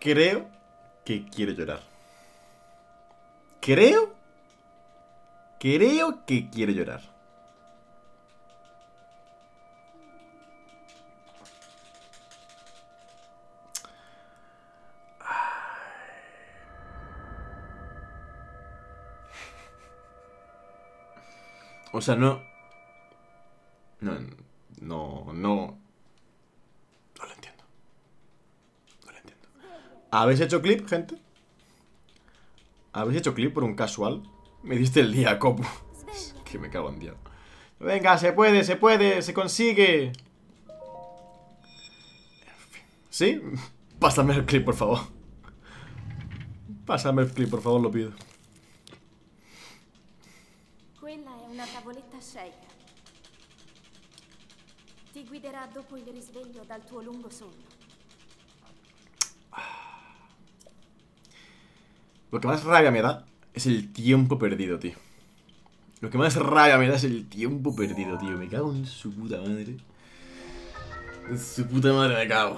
Creo que quiero llorar. Creo que quiero llorar. O sea, no lo entiendo. No lo entiendo. ¿Habéis hecho clip, gente? ¿Habéis hecho clip por un casual? Me diste el día, copo. Que me cago en Dios. Venga, se puede, se consigue. ¿Sí? Pásame el clip, por favor. Pásame el clip, por favor, lo pido. Quella è una tavoletta Sheikah. Ti guiderà dopo il risveglio dal tuo lungo sonno. Lo que más rabia me da es el tiempo perdido, tío. Lo que más rabia me da es el tiempo perdido, tío. Me cago en su puta madre. En su puta madre me cago.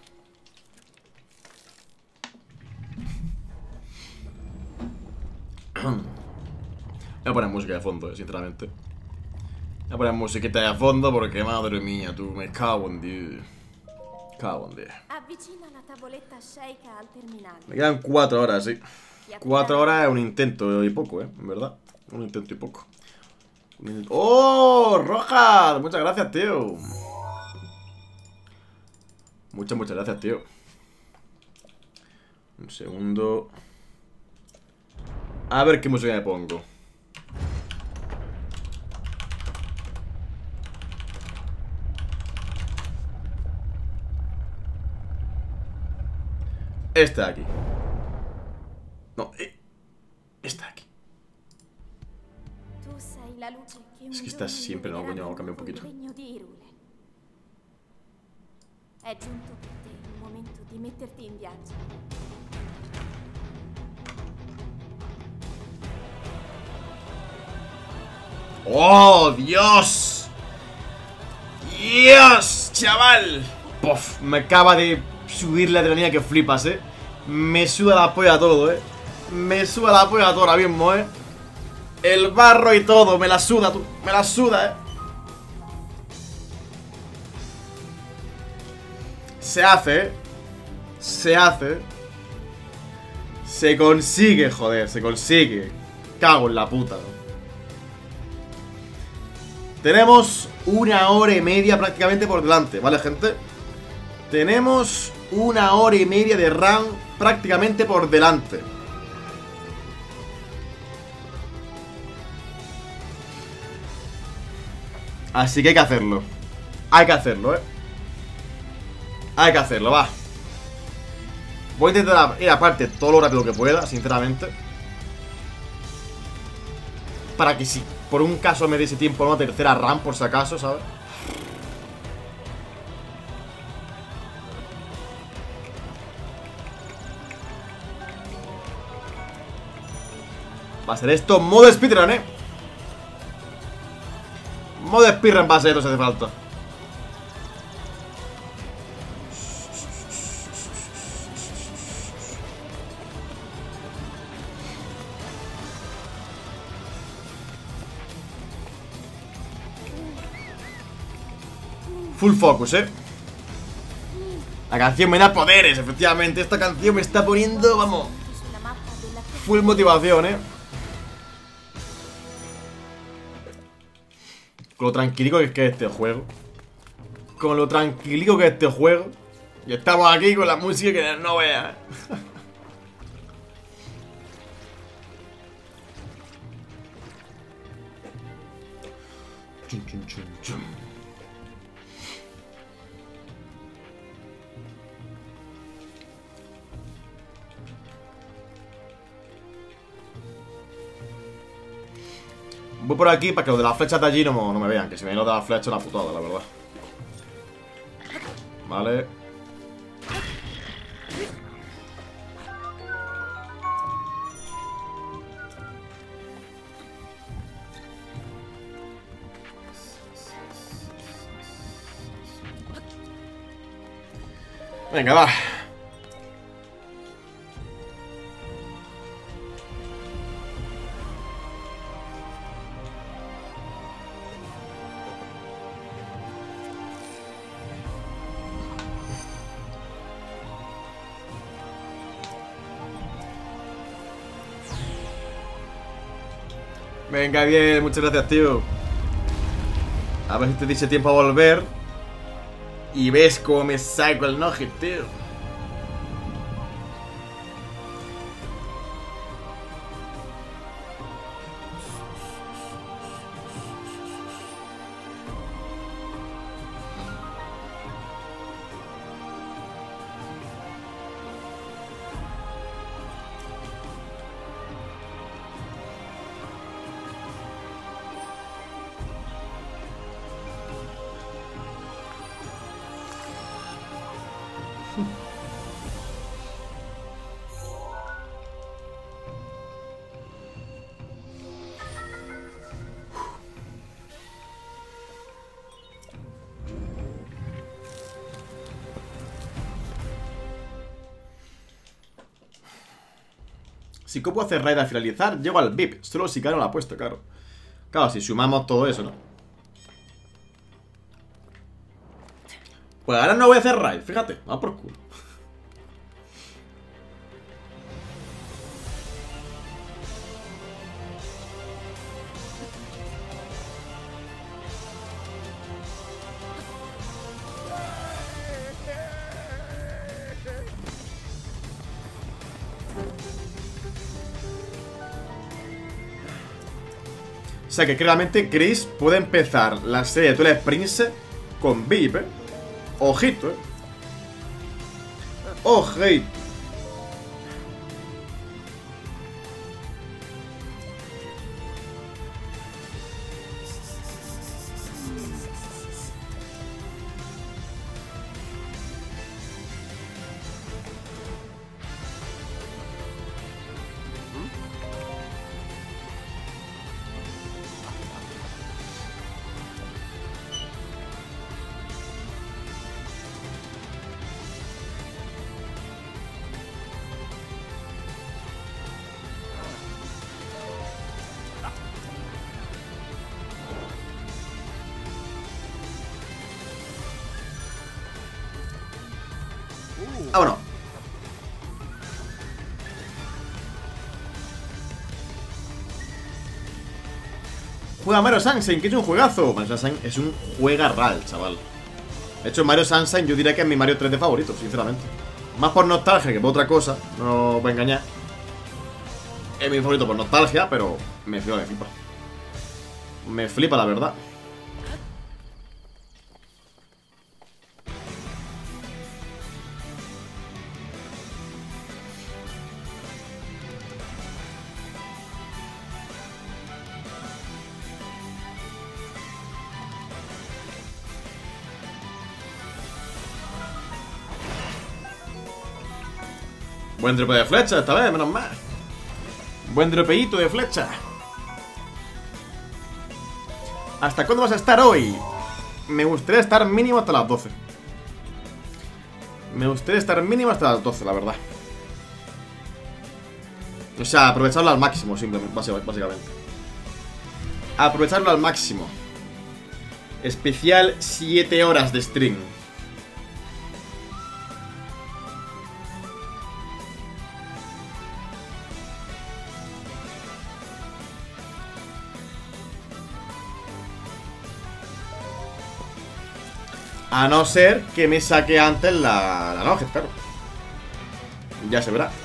Voy a poner música de fondo, sinceramente. Voy a poner musiquita de fondo porque, madre mía, tú, me cago en Dios. Cago en Dios. Avvicina la tavoletta Sheikah al terminale. Me quedan 4 horas, sí. 4 horas es un intento y poco, en verdad. Un intento y poco. ¡Oh! ¡Rojas! Muchas gracias, tío. Muchas gracias, tío. Un segundo. A ver qué música me pongo. Esta de aquí. No, esta de aquí. Tu sei la luce che Es que esta siempre, no, coño, vamos a cambiar un poquito. È giunto per te il momento di metterti in viaggio. ¡Oh, Dios! ¡Dios, chaval! Pof, me acaba de subir la adrenalina que flipas, Me suda la polla todo, Me suda la polla todo ahora mismo, El barro y todo, me la suda, tú. Me la suda, Se hace, Se hace. Se consigue, joder, se consigue. Cago en la puta, ¿no? Tenemos 1 hora y media prácticamente por delante, ¿vale, gente? Tenemos 1 hora y media de run prácticamente por delante. Así que hay que hacerlo. Hay que hacerlo, Hay que hacerlo, va. Voy a intentar ir aparte todo lo rápido que pueda, sinceramente. Para que si por un caso me dé ese tiempo una tercera run, por si acaso, ¿sabes? Va a ser esto modo speedrun, Modo speedrun va a ser esto si hace falta. Full focus, La canción me da poderes, efectivamente. Esta canción me está poniendo, vamos, full motivación, Con lo tranquilico que es este juego. Con lo tranquilico que es este juego. Y estamos aquí con la música que no veas, Chum, chum, chum, chum. Voy por aquí para que los de las flechas de allí no me vean. Que si ven los de las flechas, una putada, la verdad. Vale. Venga, va. Venga, bien, muchas gracias, tío. A ver si te dice tiempo a volver. Y ves cómo me saco el noje, tío. Si puedo hacer raid al finalizar, llego al VIP. Solo si Caro lo ha puesto, claro. Claro, si sumamos todo eso, ¿no? Pues ahora no voy a hacer raid, fíjate. Va por culo. O sea que claramente Chris puede empezar la serie de Twilight Princess con VIP, ¿eh? Ojito, ¿eh? Ojito. Vámonos. Juega Mario Sunshine, que es un juegazo. Mario Sunshine es un juegarral, chaval. De hecho, Mario Sunshine yo diría que es mi Mario 3D favorito, sinceramente. Más por nostalgia que por otra cosa. No voy a engañar. Es mi favorito por nostalgia, pero me flipa, me flipa. Me flipa, la verdad. Buen drope de flecha esta vez, menos mal. Buen dropeíto de flecha. ¿Hasta cuándo vas a estar hoy? Me gustaría estar mínimo hasta las 12. Me gustaría estar mínimo hasta las 12, la verdad. O sea, aprovecharlo al máximo, simplemente, básicamente. Aprovecharlo al máximo. Especial 7 horas de stream. A no ser que me saque antes la noche, claro. Ya se verá.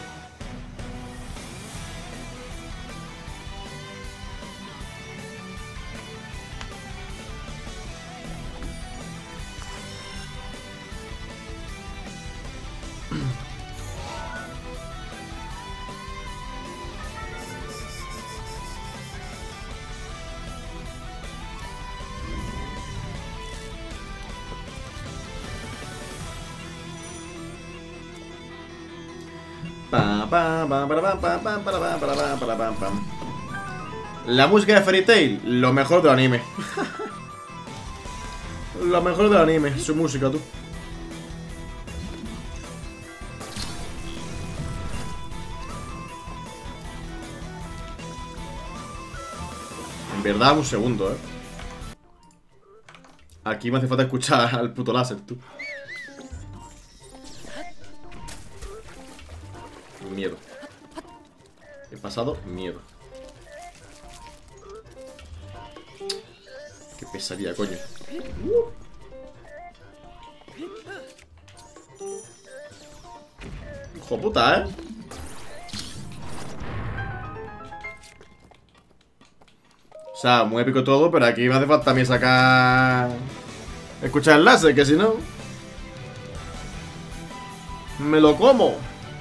La música de Fairy Tail, lo mejor del anime. Lo mejor del anime, su música, tú. En verdad, un segundo, Aquí me hace falta escuchar al puto láser, tú. Miedo. He pasado miedo. pesadilla, coño. Hijo puta, O sea, muy épico todo, pero aquí me hace falta a mí sacar... escuchar el láser, que si no... me lo como.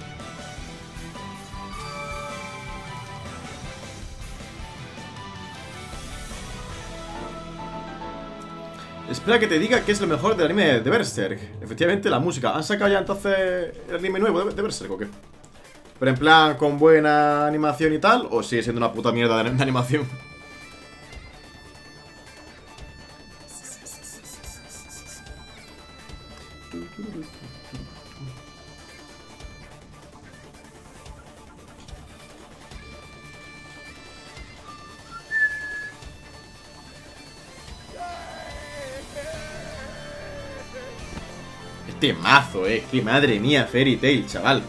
Espera que te diga qué es lo mejor del anime de Berserk. Efectivamente, la música. ¿Han sacado ya entonces el anime nuevo de Berserk o qué? Pero en plan, con buena animación y tal, ¿o sigue siendo una puta mierda de animación? Este mazo, que madre mía, Fairy Tail, chaval.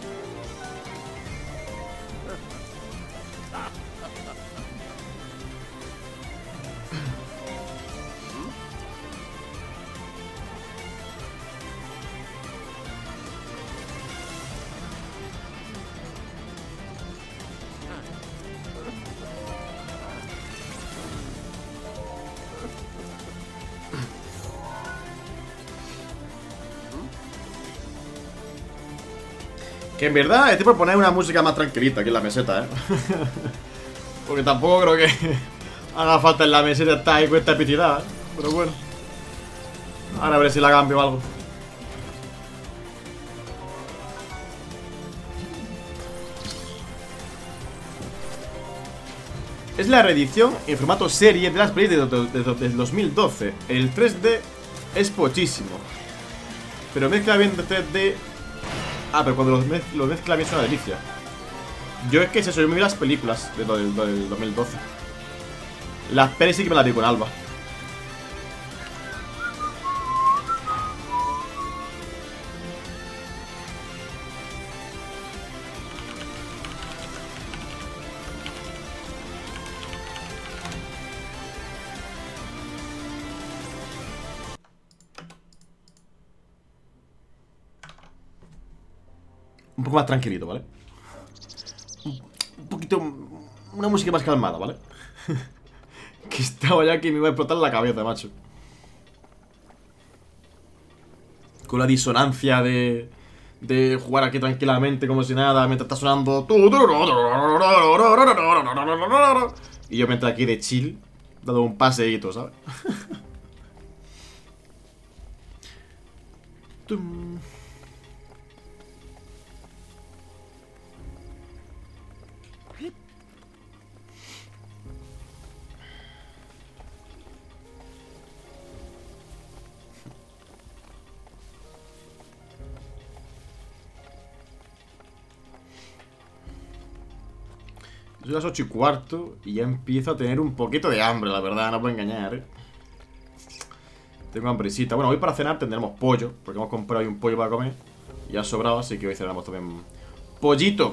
Que en verdad estoy por poner una música más tranquilita aquí en la meseta, Porque tampoco creo que haga falta en la meseta estar ahí con esta epicidad, Pero bueno. Ahora a ver si la cambio o algo. Es la reedición en formato serie de las pelis del 2012. El 3D es pochísimo. Pero mezcla bien de 3D. Ah, pero cuando lo mezcla bien es una delicia. Yo es que eso, yo me vi las películas del 2012. Las pelis sí que me las vi con Alba. Un poco más tranquilito, ¿vale? Un poquito... una música más calmada, ¿vale? Que estaba ya que me iba a explotar la cabeza, macho. Con la disonancia de jugar aquí tranquilamente como si nada, mientras está sonando... Y yo mientras aquí de chill, dando un paseíto, ¿sabes? Son las 8:15 y ya empiezo a tener un poquito de hambre, la verdad, no puedo engañar, Tengo hambrecita. Bueno, hoy para cenar tendremos pollo, porque hemos comprado ahí un pollo para comer. Y ha sobrado, así que hoy cenamos también pollito.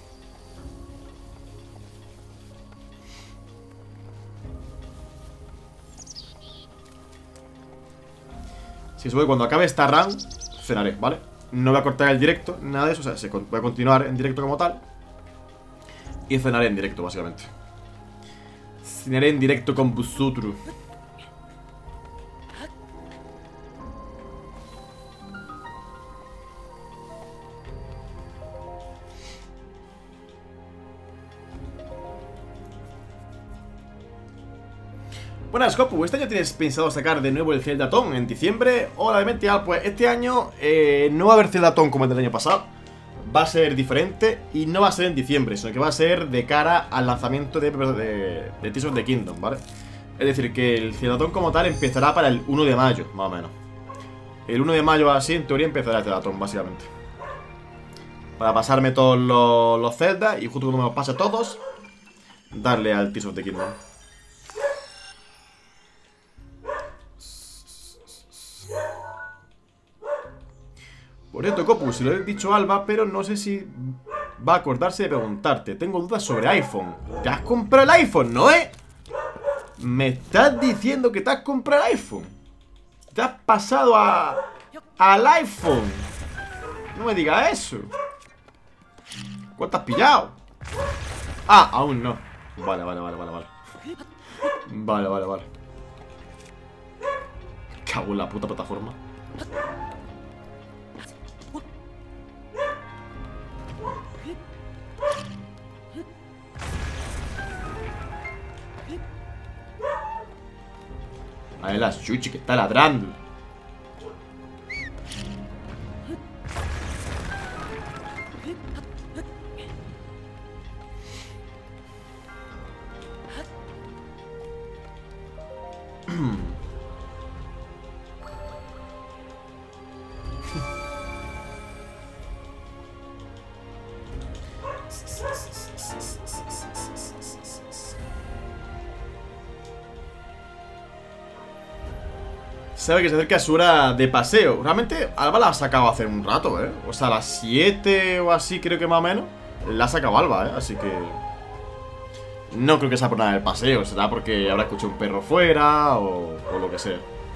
Si sube cuando acabe esta run, cenaré, ¿vale? No voy a cortar el directo, nada de eso, o sea, voy a continuar en directo como tal. Y cenaré en directo, básicamente. Cenaré en directo con vosotros. Buenas, Copu, ¿este año tienes pensado sacar de nuevo el Zeldatón en diciembre? Hola, Demential, pues este año no va a haber Zeldatón como el del año pasado. Va a ser diferente y no va a ser en diciembre, sino que va a ser de cara al lanzamiento de Tears of the Kingdom, ¿vale? Es decir, que el Zeldatón como tal empezará para el 1 de mayo, más o menos. El 1 de mayo así, en teoría, empezará el Zeldatón, básicamente. Para pasarme todos los Zelda y justo cuando me los pase todos, darle al Tears of the Kingdom. Por cierto, Copu, se lo he dicho a Alba, pero no sé si va a acordarse de preguntarte. Tengo dudas sobre iPhone. ¿Te has comprado el iPhone, no, Me estás diciendo que te has comprado el iPhone. Te has pasado al iPhone. No me digas eso. ¿Cuánto has pillado? Ah, aún no. Vale. Vale. Cago en la puta plataforma. Ahí la Chuchi que está ladrando. Sabe que se acerca su hora de paseo. Realmente Alba la ha sacado hace un rato, O sea, a las 7 o así creo que más o menos la ha sacado Alba, Así que no creo que sea por nada del paseo. Será porque habrá escuchado un perro fuera o lo que sea.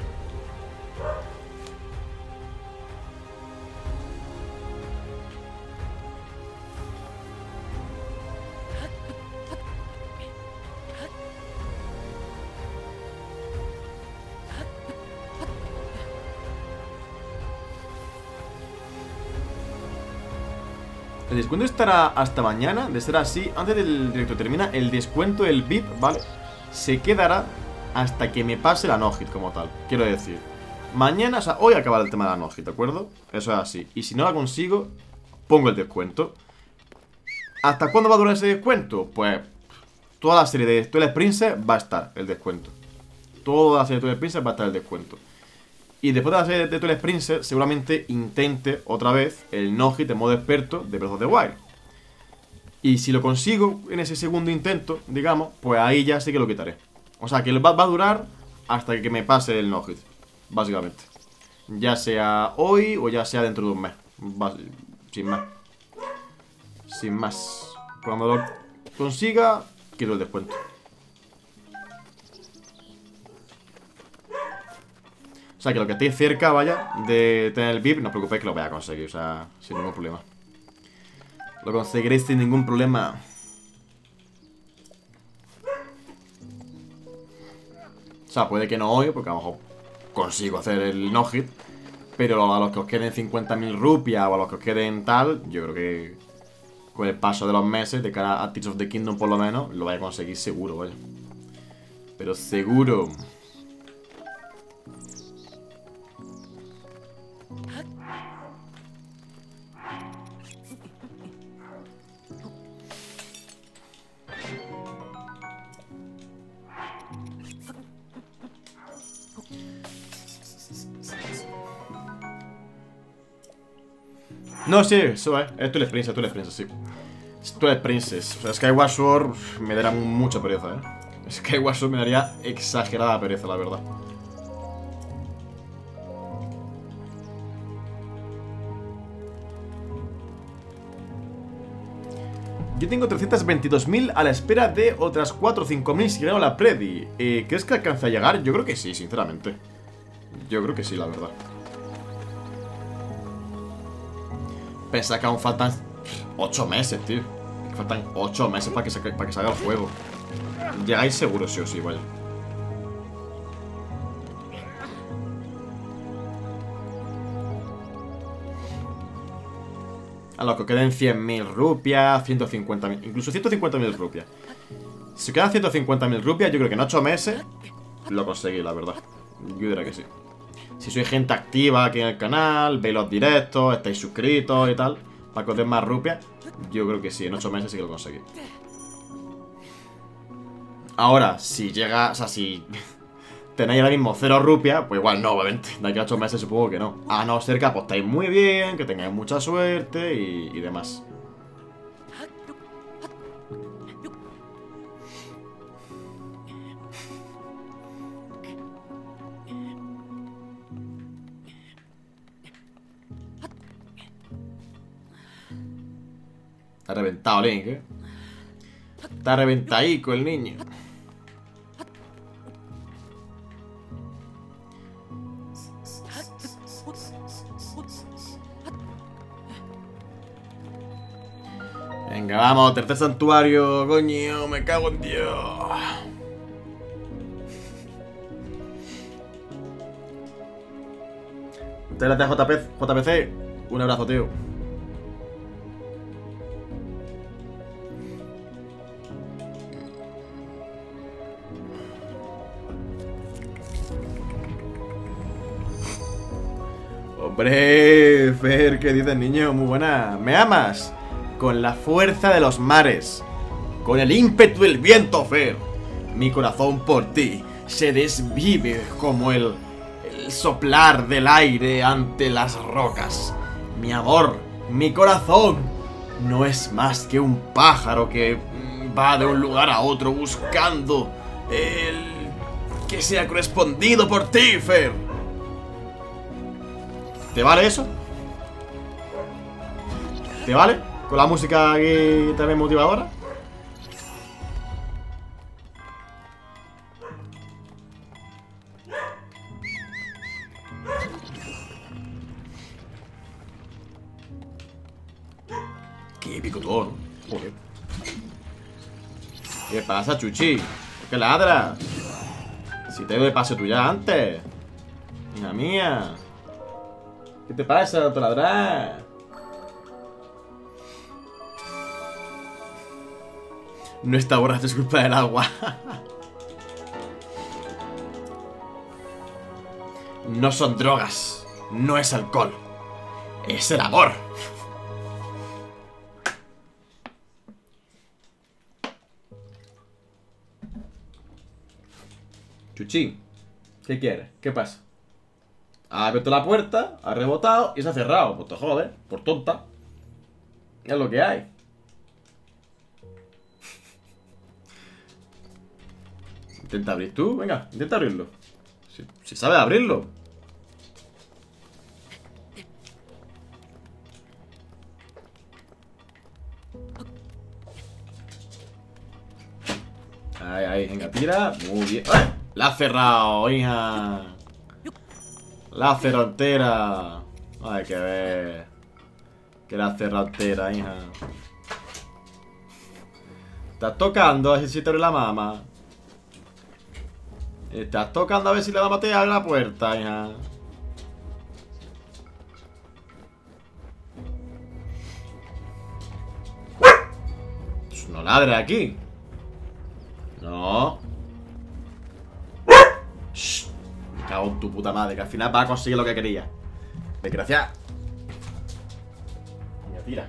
El descuento estará hasta mañana. De ser así, antes del directo termina, el descuento del VIP, ¿vale? Se quedará hasta que me pase la no-hit como tal. Quiero decir, mañana, o sea, hoy acabará el tema de la no-hit, ¿de acuerdo? Eso es así. Y si no la consigo, pongo el descuento. ¿Hasta cuándo va a durar ese descuento? Pues toda la serie de Twilight Princess va a estar el descuento. Toda la serie de Twilight Princess va a estar el descuento. Y después de la serie de Twilight Princess, seguramente intente otra vez el no-hit en modo experto de Breath of the Wild. Y si lo consigo en ese segundo intento, digamos, pues ahí ya sí que lo quitaré. O sea, que va a durar hasta que me pase el no-hit, básicamente. Ya sea hoy o ya sea dentro de un mes. Sin más. Sin más. Cuando lo consiga, quito el descuento. O sea, que lo que estéis cerca, vaya, de tener el VIP, no os preocupéis que lo voy a conseguir, o sea, sin ningún problema. Lo conseguiréis sin ningún problema. O sea, puede que no hoy, porque a lo mejor consigo hacer el no-hit. Pero a los que os queden 50.000 rupias o a los que os queden tal, yo creo que con el paso de los meses, de cara a Tears of the Kingdom por lo menos, lo vais a conseguir seguro, vaya. Pero seguro. No, sí, eso es Twilight Princess, sí. Twilight Princess. O sea, Skyward Sword me dará mucha pereza, Skyward Sword me daría exagerada pereza, la verdad. Yo tengo 322.000 a la espera de otras 4 o 5.000 si gano la Predi. ¿Crees que alcanza a llegar? Yo creo que sí, sinceramente. Yo creo que sí, la verdad. Pensaba que aún faltan 8 meses, tío. Faltan 8 meses para que salga el juego. Llegáis seguro, sí o sí, vaya. A los que queden 100.000 rupias, 150.000, incluso 150.000 rupias. Si quedan 150.000 rupias, yo creo que en 8 meses lo conseguí, la verdad. Yo diría que sí. Si sois gente activa aquí en el canal, veis los directos, estáis suscritos y tal, para que os den más rupias, yo creo que sí, en 8 meses sí que lo conseguí. Ahora, si llega, o sea, si tenéis ahora mismo 0 rupias, pues igual no, obviamente. De aquí a 8 meses supongo que no. A no ser que apostéis muy bien, que tengáis mucha suerte y demás. Está reventado, Link, Está reventadico el niño. Venga, vamos, tercer santuario, coño, me cago en Dios. Muchas gracias, JPC. Un abrazo, tío. Hombre, Fer, ¿qué dices, niño? Muy buena. ¿Me amas? Con la fuerza de los mares, con el ímpetu del viento, Fer. Mi corazón por ti se desvive como el soplar del aire ante las rocas. Mi amor, mi corazón no es más que un pájaro que va de un lugar a otro buscando el que sea correspondido por ti, Fer. ¿Te vale eso? ¿Te vale? Con la música aquí también motivadora. Qué picotón. Joder. ¿Qué pasa, Chuchi? ¿Por qué ladras? Si te doy paso tú ya antes. Hija mía. ¿Qué te pasa, te ladras? No está borracho, es culpa del agua. No son drogas. No es alcohol. Es el amor. Chuchi, ¿qué quieres? ¿Qué pasa? Ha abierto la puerta, ha rebotado y se ha cerrado. Pues te jodes, por tonta. Es lo que hay. Intenta abrir tú, venga, intenta abrirlo. Si sabes abrirlo. Ahí, venga, tira. Muy bien. ¡Ay! La ha cerrado, hija. La ha cerrado entera. Hay que ver. Que la ha cerrado entera, hija. Estás tocando a ver si te abre la mama. Estás tocando a ver si la mama te abre la puerta, hija. Pues no ladres aquí. No. Shh. Me cago en tu puta madre, que al final va a conseguir lo que quería. Desgraciada. Mira, tira.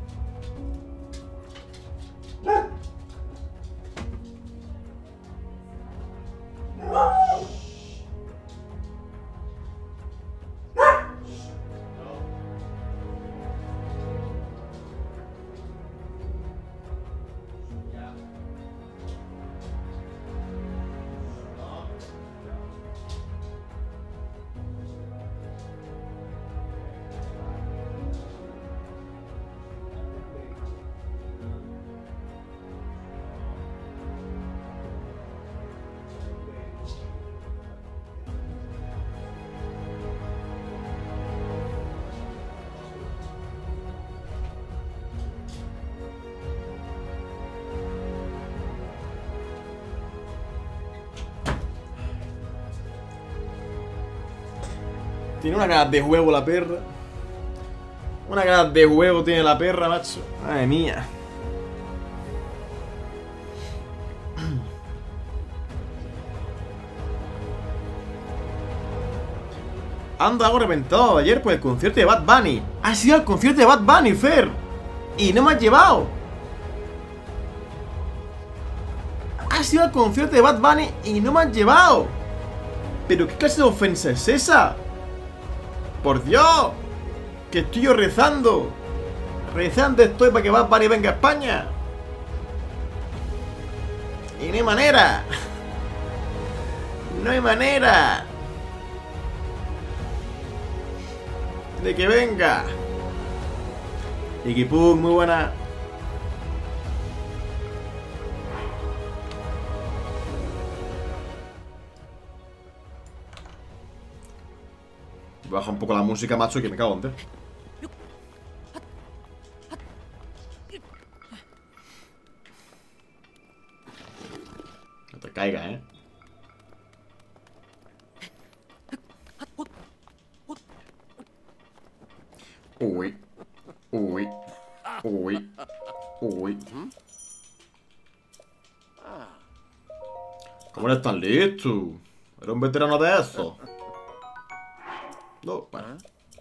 Tiene una ganas de huevo la perra. Una ganas de huevo tiene la perra, macho. Madre mía. Ando algo reventado ayer por el concierto de Bad Bunny. Ha sido el concierto de Bad Bunny, Fer. Y no me has llevado. Ha sido el concierto de Bad Bunny y no me has llevado. ¿Pero qué clase de ofensa es esa? ¡Por Dios! Que estoy yo rezando. Rezando estoy para que Bad Bunny venga a España. Y no hay manera. No hay manera de que venga. Ikipum, muy buena. Baja un poco la música, macho, que me cago en te. caiga, ¿eh? Uy. Uy. Uy. Uy. ¿Cómo eres tan listo? ¿Eres un veterano de eso? No, bueno.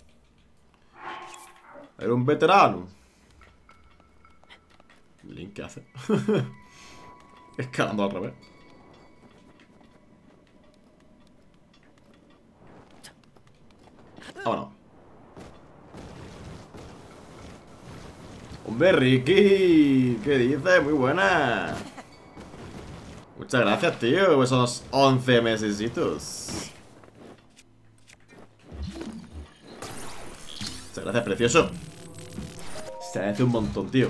¿Eres un veterano? Link, ¿qué hace? Escalando al revés. Vámonos. Hombre, Ricky, ¿qué dices? Muy buena. Muchas gracias, tío, esos 11 mesesitos. Muchas gracias, precioso. Se agradece un montón, tío.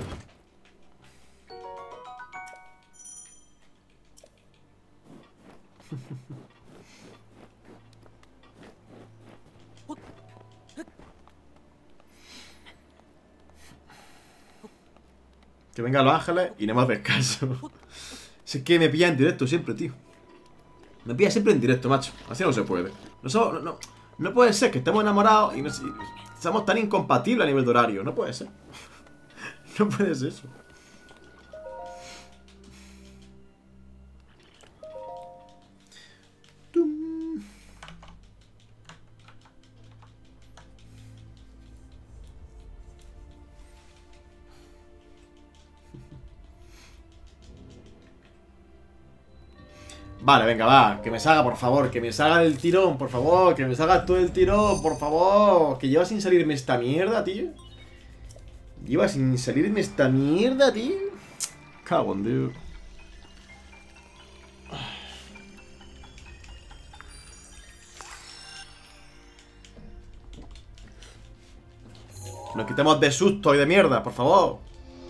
Que vengan los ángeles y no me haces caso. Si es que me pilla en directo siempre, tío. Me pilla siempre en directo, macho. Así no se puede. No puede ser que estemos enamorados y seamos tan incompatibles a nivel de horario. No puede ser. No puede ser eso. Vale, venga, va, que me salga, por favor, que me salga del tirón, por favor, que me salga todo el tirón, por favor. Que lleva sin salirme esta mierda, tío. Lleva sin salirme esta mierda, tío. Cago en Dios. Nos quitemos de susto y de mierda, por favor.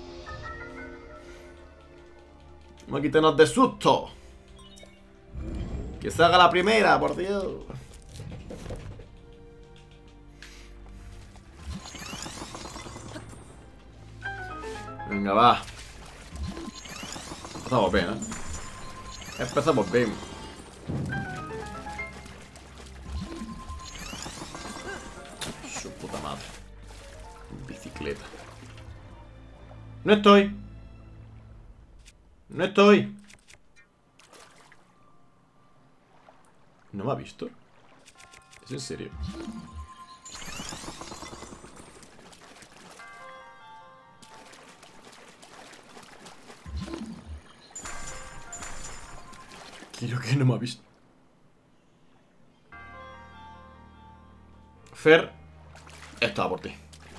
No quitemos de susto. Que salga la primera, por Dios. Venga, va. Empezamos bien, ¿eh? Empezamos bien. Su puta madre. Bicicleta. No estoy. No estoy. ¿No me ha visto? ¿Es en serio? Quiero que no me ha visto. Fer, estaba por ti.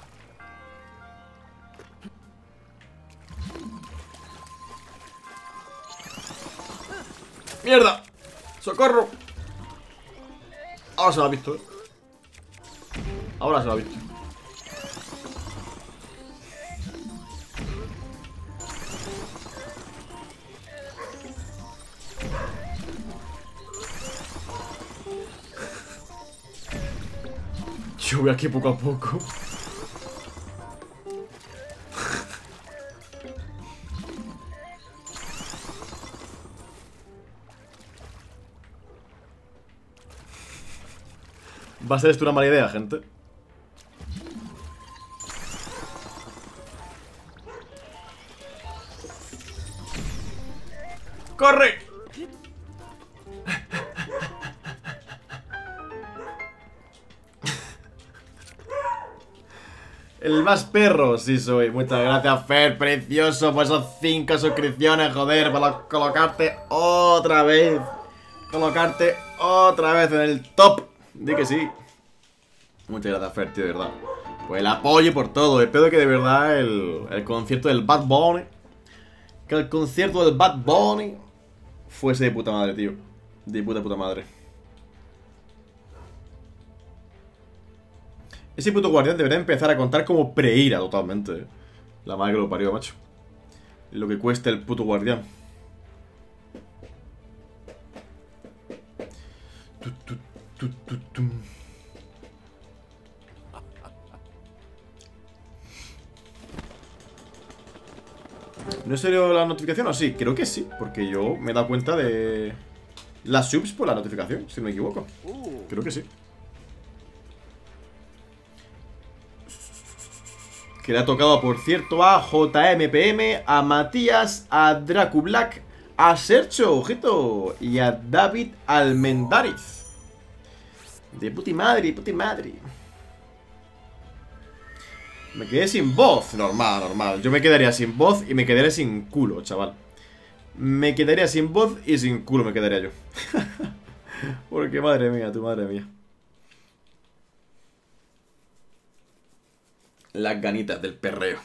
¡Mierda! ¡Socorro! Ahora se lo ha visto, ¿eh? Ahora se lo ha visto. Yo voy aquí poco a poco. ¿Va a ser esto una mala idea, gente? ¡Corre! El más perro, sí soy. Muchas gracias, Fer, precioso, por esos 5 suscripciones, joder, para colocarte otra vez. Colocarte otra vez en el top. Di que sí. Muchas gracias, Fer, tío, de verdad. Pues el apoyo por todo. Espero que de verdad el concierto del Bad Bunny, que el concierto del Bad Bunny fuese de puta madre, tío. De puta madre. Ese puto guardián debería empezar a contar como preira totalmente, ¿eh? La madre que lo parió, macho. Lo que cuesta el puto guardián. ¿No salió la notificación o sí? Creo que sí, porque yo me he dado cuenta de las subs por la notificación, si no me equivoco. Creo que sí. Que le ha tocado, por cierto, a JMPM, a Matías, a Dracu Black, a Sergio, ojito, y a David Almendariz. De puti madre, puti madre. Me quedé sin voz. Normal, normal. Yo me quedaría sin voz y me quedaría sin culo, chaval. Me quedaría sin voz y sin culo me quedaría yo. Porque madre mía, tu madre mía. Las ganitas del perreo.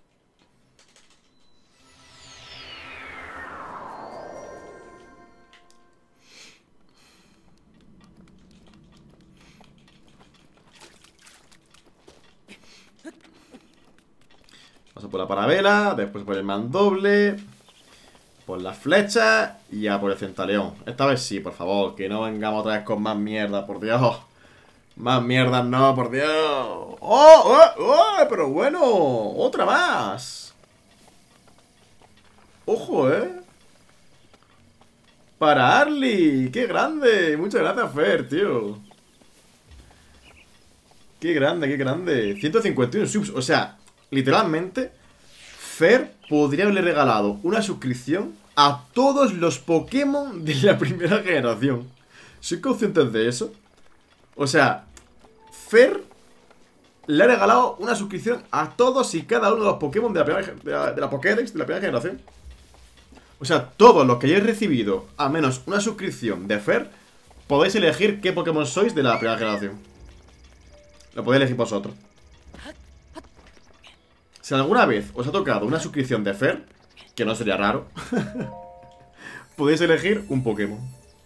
Paso por la parabela, después por el mandoble, por la flecha y a por el centaleón. Esta vez sí, por favor, que no vengamos otra vez con más mierda, por Dios. Más mierda no, por Dios. ¡Oh! ¡Oh! ¡Oh! Pero bueno, otra más. Ojo, para Arly, qué grande. Muchas gracias, Fer, tío. Qué grande, qué grande. 151 subs, o sea, literalmente Fer podría haberle regalado una suscripción a todos los Pokémon de la primera generación. ¿Sois conscientes de eso? O sea, Fer le ha regalado una suscripción a todos y cada uno de los Pokémon de la Pokédex de la primera generación. O sea, todos los que hayáis recibido a menos una suscripción de Fer, podéis elegir qué Pokémon sois de la primera generación. Lo podéis elegir vosotros. Si alguna vez os ha tocado una suscripción de Fer, que no sería raro, podéis elegir un Pokémon.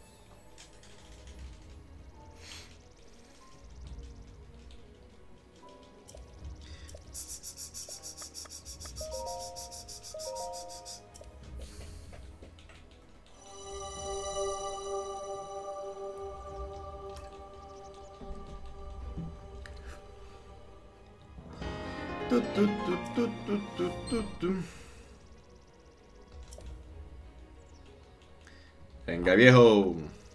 Venga, viejo.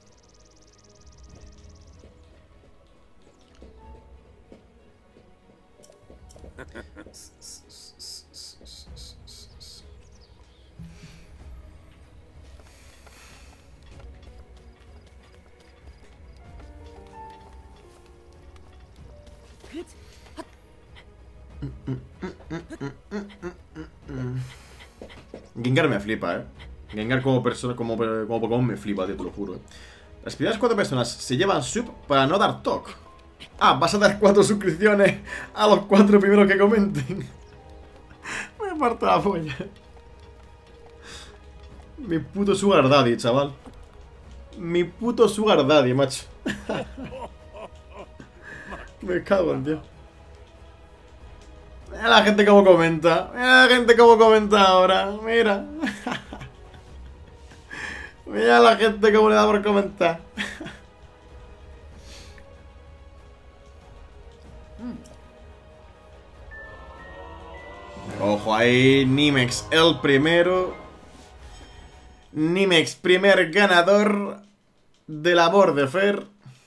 Gengar me flipa, Gengar como persona, como Pokémon me flipa, tío, te lo juro, Las primeras 4 personas se llevan sub para no dar talk. Ah, vas a dar 4 suscripciones a los 4 primeros que comenten. Me parto la polla. Mi puto sugar daddy, chaval. Mi puto sugar daddy, macho. Me cago en Dios. Mira la gente como comenta. Mira la gente como comenta ahora. Mira. Mira la gente como le da por comentar. Ojo ahí, Nimex el primero. Nimex, primer ganador del amor de Fer.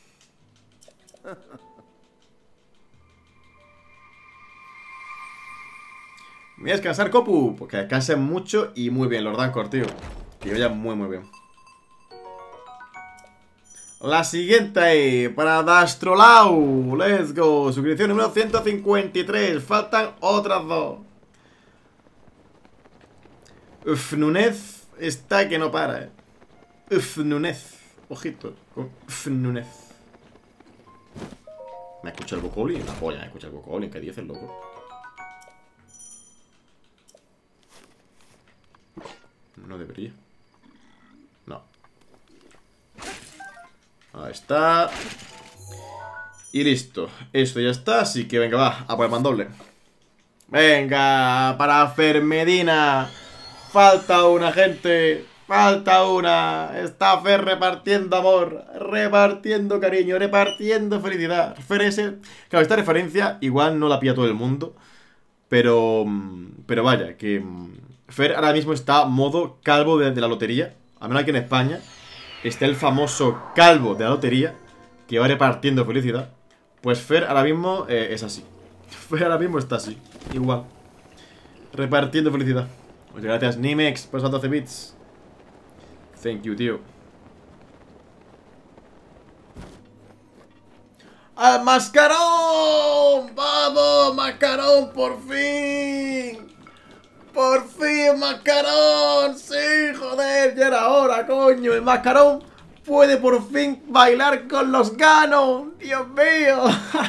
Voy a descansar, Copu, porque descansen mucho y muy bien, los Dancor, tío. Que vayan muy bien. La siguiente ahí, para Dastrolau. Let's go. Suscripción número 153. Faltan otras 2. Uf, Núñez está que no para, Uf, Núñez. Ojito. Uf, Núñez. Me escucha el Bocolin. La polla, me escucha el Bocolin. ¿Qué dice el loco? No debería. No. Ahí está. Y listo. Esto ya está. Así que venga, va. A por el mandoble. Venga. Para Fermedina. Falta una, gente. Falta una. Está Fer repartiendo amor. Repartiendo cariño. Repartiendo felicidad. Fer ese. Claro, esta referencia igual no la pilla todo el mundo. Pero vaya, que Fer ahora mismo está modo calvo de la lotería. A menos aquí en España está el famoso calvo de la lotería, que va repartiendo felicidad. Pues Fer ahora mismo es así. Fer ahora mismo está así, igual, repartiendo felicidad. Muchas gracias Nimex por esos 12 bits. Thank you, tío. ¡Al mascarón! ¡Vamos, mascarón, por fin! ¡Por fin, mascarón! ¡Sí, joder! ¡Ya era hora, coño! ¡El mascarón puede por fin bailar con los ganos! ¡Dios mío!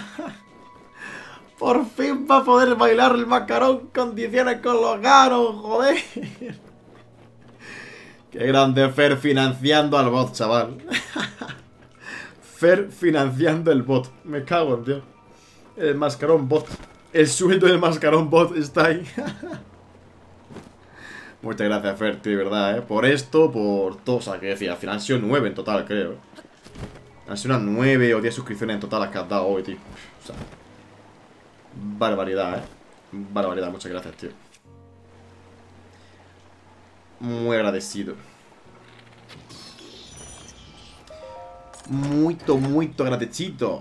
Por fin va a poder bailar el mascarón en condiciones con los ganos, joder. Qué grande Fer financiando al bot, chaval. Fer financiando el bot. Me cago en Dios. El mascarón bot. El sueldo del mascarón bot está ahí. Muchas gracias, Fer, tío, de verdad, por esto, por todo. O sea, que decía, al final han sido 9 en total, creo. Han sido unas 9 o 10 suscripciones en total las que has dado hoy, tío. O sea, barbaridad, barbaridad, muchas gracias, tío. Muy agradecido. Muy agradecido.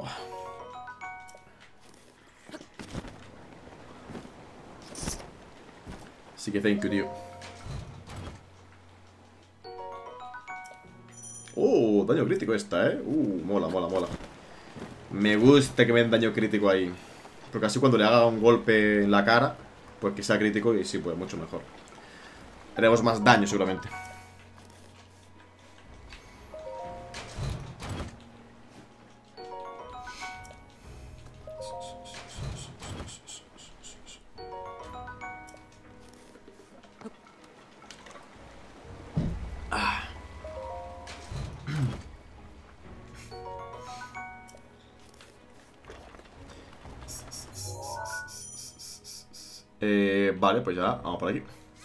Así que thank you, tío. Oh, daño crítico esta, mola. Me gusta que me den daño crítico ahí. Porque así cuando le haga un golpe en la cara, pues que sea crítico y sí, pues mucho mejor. Haremos más daño seguramente. Vale, pues ya, vamos por aquí.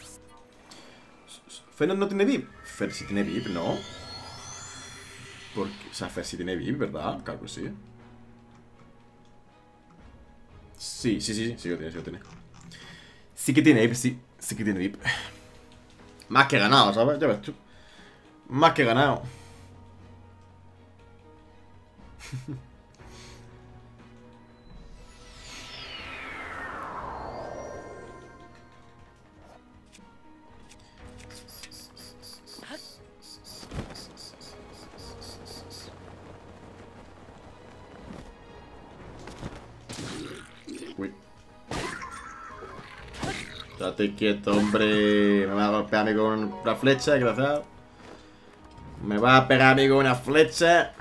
Fer no tiene VIP. Fer sí tiene VIP, ¿no? Porque, o sea, Fer sí tiene VIP, ¿verdad? Claro que sí. Sí lo tiene. Sí que tiene VIP, sí que tiene VIP. Más que ganado, ¿sabes? Ya ves tú. Más que ganado. Uy. Estate quieto, hombre. Me va a golpear a mí con una flecha, desgraciado. Me va a pegar a mí con una flecha.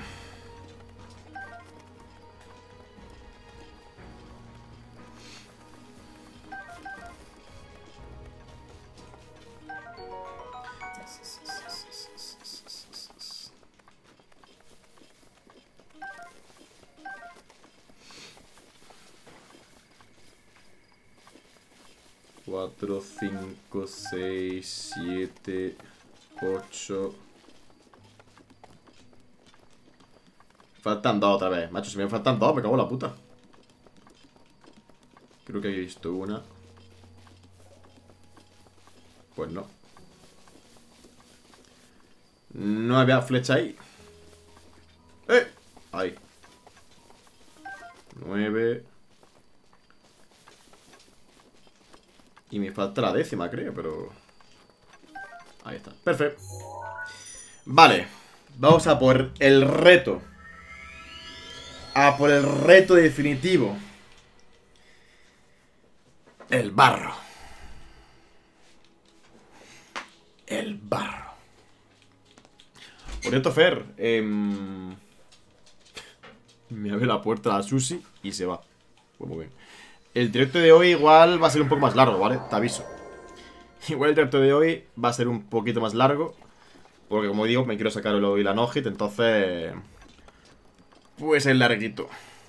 Cuatro, 5, 6, 7, 8. Faltan dos otra vez. Macho, si me faltan dos, me cago en la puta. Creo que he visto una. Pues no. No había flecha ahí. Ahí. 9. Y me falta la 10ª, creo, pero... Ahí está, perfecto. Vale, vamos a por el reto. A por el reto definitivo. El barro. El barro. Por cierto, Fer, me abre la puerta a la Susi y se va. Pues muy bien. El directo de hoy igual va a ser un poco más largo, ¿vale? Te aviso. Igual el directo de hoy va a ser un poquito más largo, porque como digo, me quiero sacar hoy la no-hit, entonces... pues es larguito.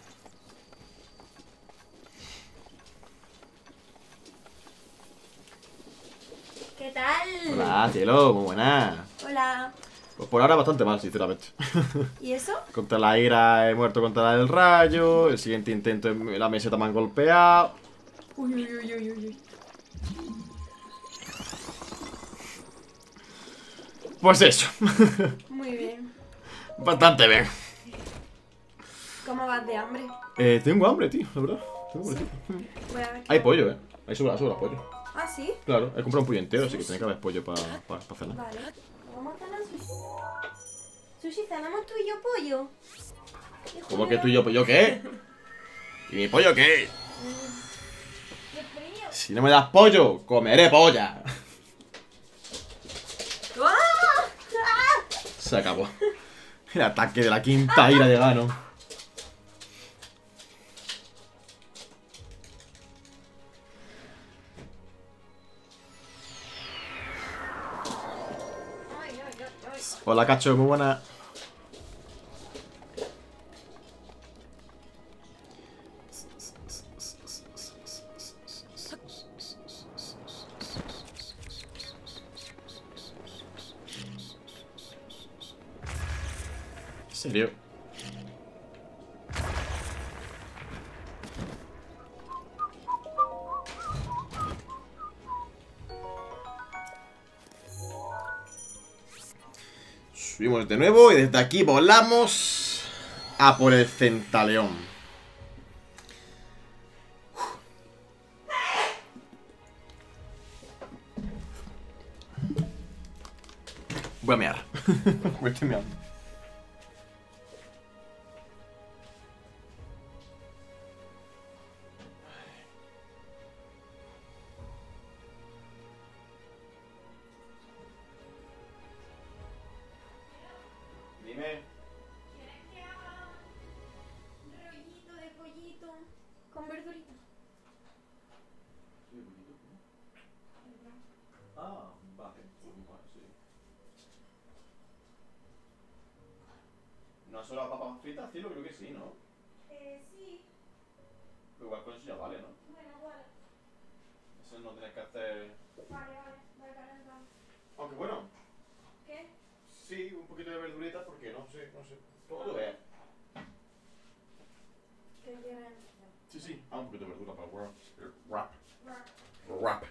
¿Qué tal? Hola, cielo, muy buena. Hola. Pues por ahora bastante mal, sinceramente. ¿Y eso? Contra la ira he muerto contra la del rayo. El siguiente intento la meseta me han golpeado. Uy. Pues eso. Muy bien. Bastante bien. ¿Cómo vas de hambre? Tengo hambre, tío, la verdad. Tengo hambre, tío. Voy a ver. Hay pollo, Hay sobra pollo. Ah, ¿sí? Claro, he comprado un pollo entero, así que tiene que haber pollo para cenar. Vale. Vamos a cenar sushi. Sushi, ¿cenamos tú y yo pollo? Hijo ¿Cómo que mío. tú y yo? ¿Pollo qué? ¿Y mi pollo qué? ¡Qué frío! Si no me das pollo, comeré polla. ¡Ah! ¡Ah! Se acabó. El ataque de la quinta ira de Ganon. Ay, ay, ay, ay. Hola, cacho, muy buena. ¿En serio? Subimos de nuevo y desde aquí volamos a por el Centaleón. Voy a mear. Voy a mear. Dime. ¿Quieres que haga un rollito de pollito con verdurita? Ah, vale. Sí. ¿No has solo papas fritas, cielo? Creo que sí, ¿no? Sí. Pero igual con eso ya vale, ¿no? Bueno, vale. Eso no tienes que hacer... Vale, voy a calentar. Aunque bueno, ¿Qué? sí, un poquito de verduritas, porque no sé. Todo lo veas. ¿Qué quieres? Sí. Ah, un poquito de verdura para el wrap. Wrap. Wrap.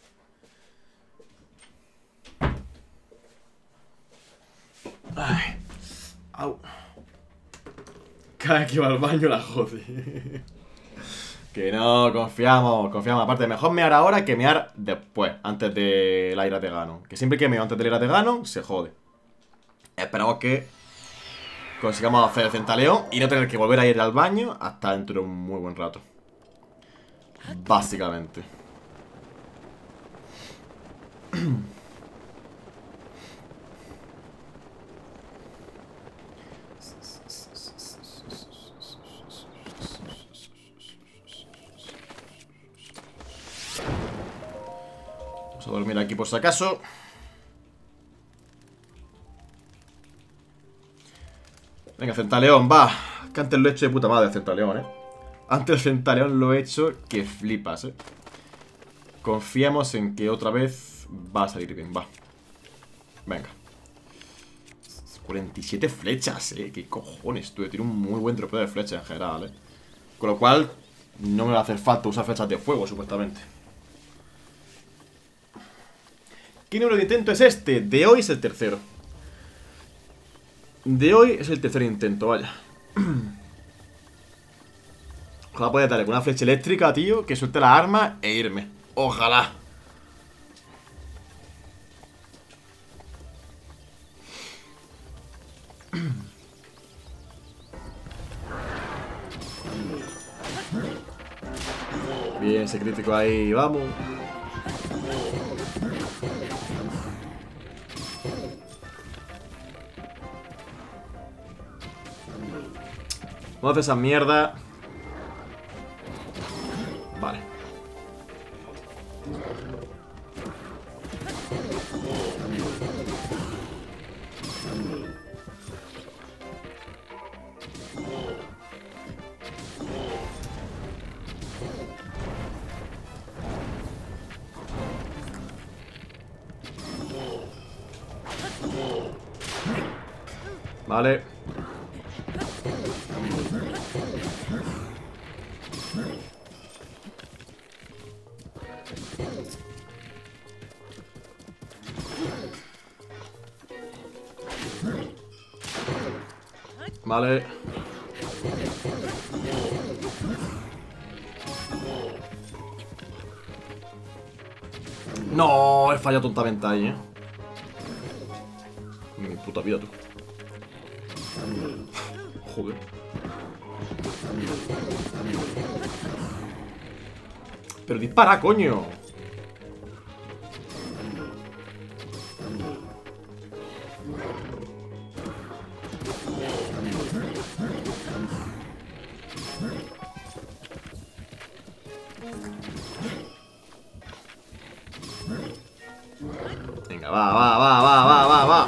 Ay. Au. Cada vez que va al baño la jode. Que no, confiamos. Aparte, mejor mear ahora que mear después, antes de la ira de Ganon. Que siempre que meo antes de la ira de Ganon, se jode. Esperamos que consigamos hacer el Centaleón y no tener que volver a ir al baño hasta dentro de un muy buen rato. Básicamente. Vamos a dormir aquí por si acaso. Venga, Centaleón, va. Que antes lo he hecho de puta madre el Centaleón, Antes el Centaleón lo he hecho que flipas, Confiamos en que otra vez va a salir bien, va. Venga. 47 flechas, Qué cojones, tú. Tiene un muy buen tropeo de flechas en general, Con lo cual, no me va a hacer falta usar flechas de fuego, supuestamente. ¿Qué número de intento es este? De hoy es el tercero. De hoy es el tercer intento, vaya. Ojalá pueda darle con una flecha eléctrica, tío, que suelte la arma e irme. Ojalá. Bien, ese crítico ahí, vamos. Vamos a hacer esa mierda. Vale. Vale. Vale. No, he fallado tontamente ahí, Mi puta vida, tú. Joder. Pero dispara, coño. Venga, va.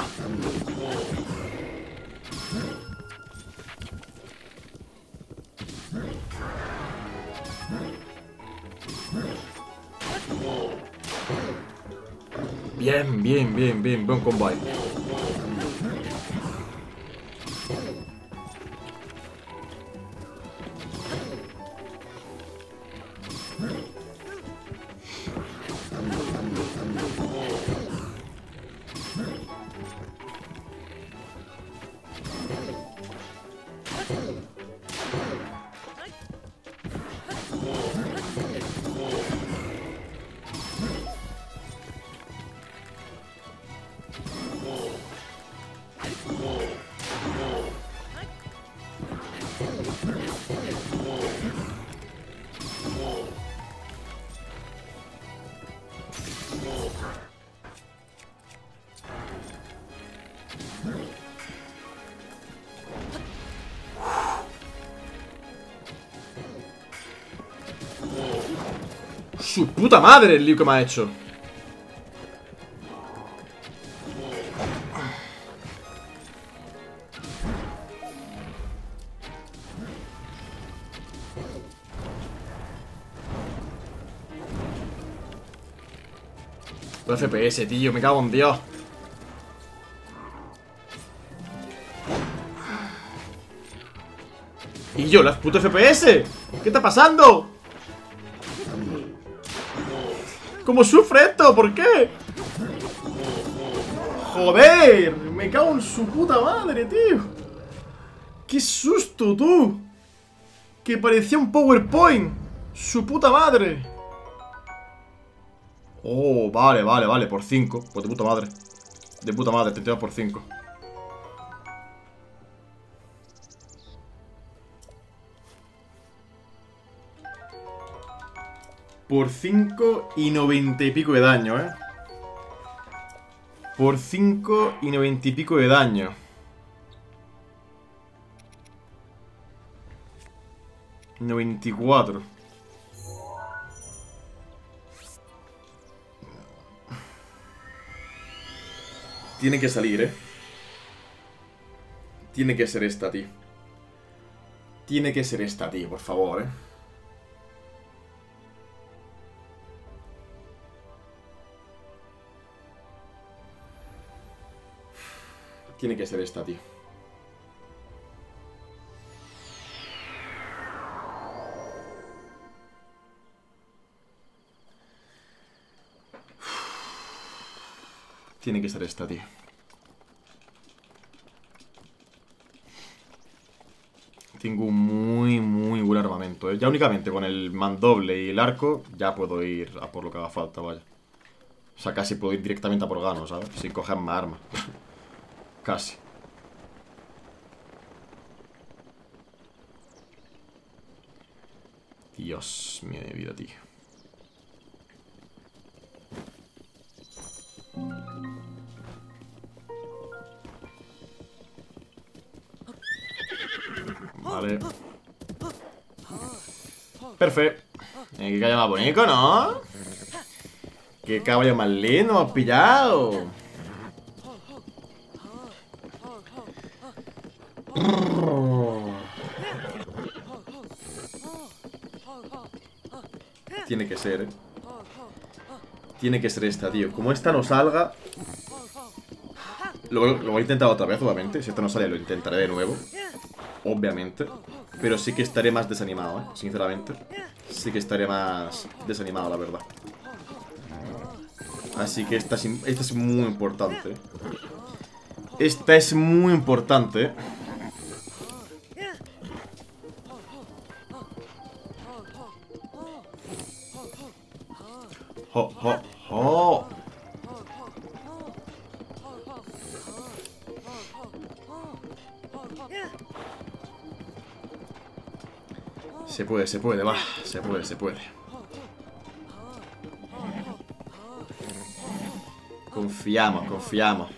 Bien. Buen combo ahí. Su puta madre el lío que me ha hecho. Los FPS, tío, me cago en Dios. Y yo, las putas FPS. ¿Qué está pasando? ¿Cómo sufre esto? ¿Por qué? Joder, me cago en su puta madre, tío. ¡Qué susto, tú! Que parecía un PowerPoint. Su puta madre. Oh, vale, por 5. Pues de puta madre. De puta madre, 32 por 5. Por 5 y 90 y pico de daño, Por 5 y 90 y pico de daño. $94. Tiene que salir, Tiene que ser esta, tío. Tiene que ser esta, tío, por favor, Tiene que ser esta, tío. Tiene que ser esta, tío. Tengo muy buen armamento, Ya únicamente con el mandoble y el arco ya puedo ir a por lo que haga falta, vaya. O sea, casi puedo ir directamente a por Gano, ¿sabes? Sin coger más armas. Casi. Dios mío de vida, tío. Vale. Perfecto. Qué caballo más bonito, ¿no? Qué caballo más lindo hemos pillado. Tiene que ser, Tiene que ser esta, tío. Como esta no salga. Lo voy a intentar otra vez, obviamente. Si esta no sale, lo intentaré de nuevo. Obviamente. Pero sí que estaré más desanimado, sinceramente. Sí que estaré más desanimado, la verdad. Así que esta es muy importante. Esta es muy importante. Se puede, va. Se puede. Confiamos.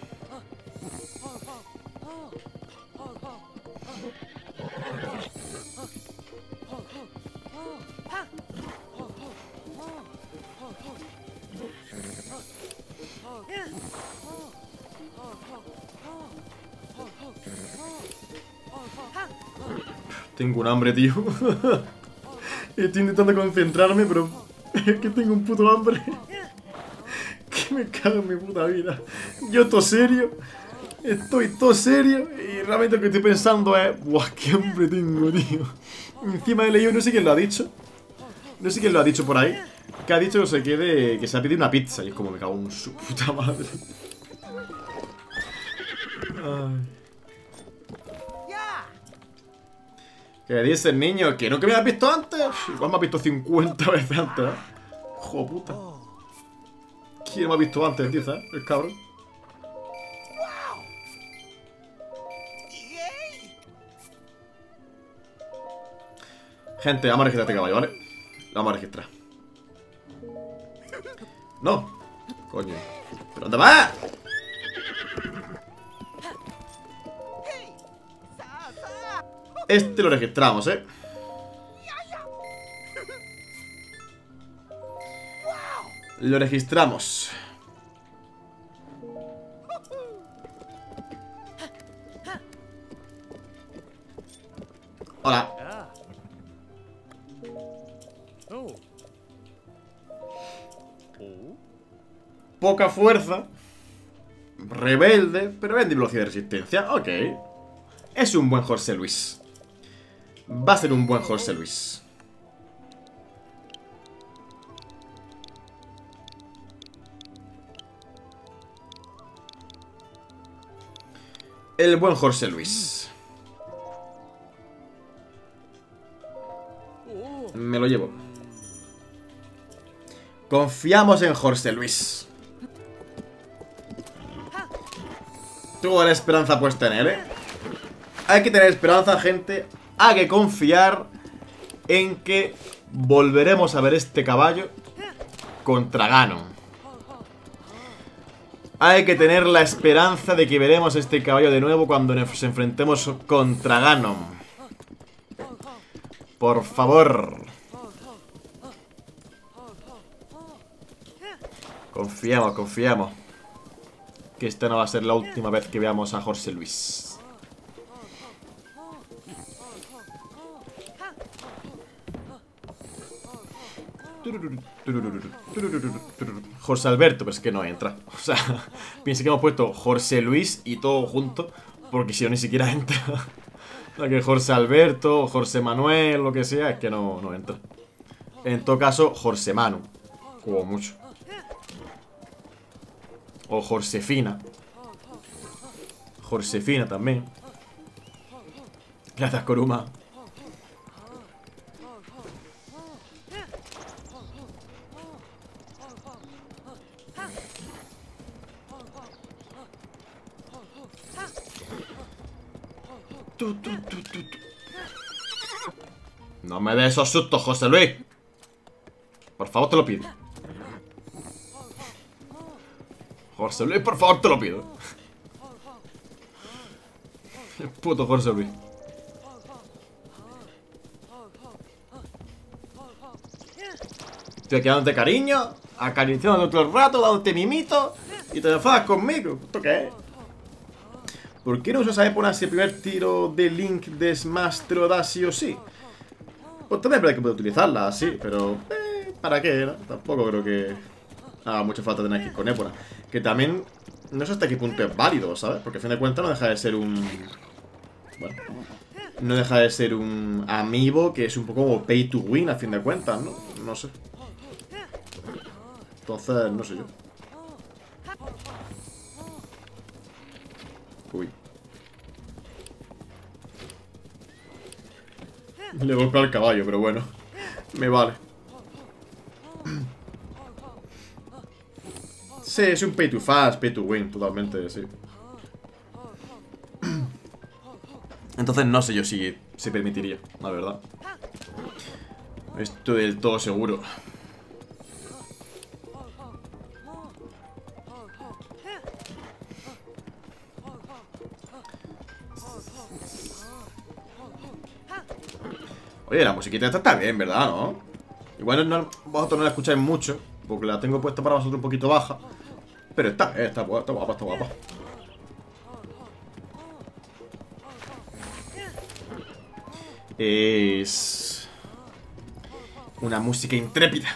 Tengo un hambre, tío. Estoy intentando concentrarme, pero es que tengo un puto hambre. Que me cago en mi puta vida. Yo todo serio. Estoy todo serio. Y realmente lo que estoy pensando es... Buah, qué hambre tengo, tío. Encima he leído, no sé quién lo ha dicho. No sé quién lo ha dicho por ahí. Que ha dicho que se quede... Que se ha pedido una pizza. Y es como me cago en su puta madre. Ay. ¿Qué dice el niño? ¿Que no que me has visto antes? Igual me has visto 50 veces antes, ¿eh? Joder puta. ¿Quién me ha visto antes? Dice, ¿eh? El cabrón. Gente, vamos a registrar este caballo, ¿vale? Lo vamos a registrar. No. Coño. ¿Pero dónde vas? Este lo registramos, ¿eh? Lo registramos. Hola. Poca fuerza. Rebelde, pero vende velocidad de resistencia. Ok. Es un buen Jorge Luis. Va a ser un buen Jorge Luis. El buen Jorge Luis. Me lo llevo. Confiamos en Jorge Luis. Toda la esperanza puesta en él, ¿eh? Hay que tener esperanza, gente. Hay que confiar en que volveremos a ver este caballo contra Ganon. Hay que tener la esperanza de que veremos este caballo de nuevo cuando nos enfrentemos contra Ganon. Por favor. Confiamos. Que esta no va a ser la última vez que veamos a Jorge Luis. Jorge Alberto, pero es que no entra. O sea, piensa que hemos puesto Jorge Luis y todo junto, porque si no ni siquiera entra. O sea, que Jorge Alberto, Jorge Manuel, lo que sea, es que no entra. En todo caso, Jorge Manu, como mucho. O Josefina. Josefina también. Gracias, Kuruma. No me des esos sustos, José Luis. Por favor, te lo pido. José Luis, por favor, te lo pido. El puto José Luis. Estoy aquí dándote cariño, acariciándote todo el rato, dándote mimito, y te enfadas conmigo. ¿Esto qué es? ¿Por qué no usas a poner ese primer tiro de Link de Smash te lo da sí o sí? Pues también hay que poder utilizarla así, pero... ¿para qué? ¿No? Tampoco creo que haga mucha falta tener que ir con Epona. Que también no sé hasta qué punto es válido, ¿sabes? Porque a fin de cuentas no deja de ser un... Bueno, no deja de ser un amiibo que es un poco como pay to win a fin de cuentas, ¿no? No sé. Entonces, no sé yo. Uy. Le golpeo al caballo, pero bueno. Me vale. Sí, es un pay to fast, pay to win, totalmente, sí. Entonces no sé yo si se permitiría, la verdad. Estoy del todo seguro. Oye, la musiquita esta está bien, ¿verdad? ¿No? Igual vosotros no la escucháis mucho, porque la tengo puesta para vosotros un poquito baja. Pero está guapa, está guapa, está guapa. Es una música intrépida.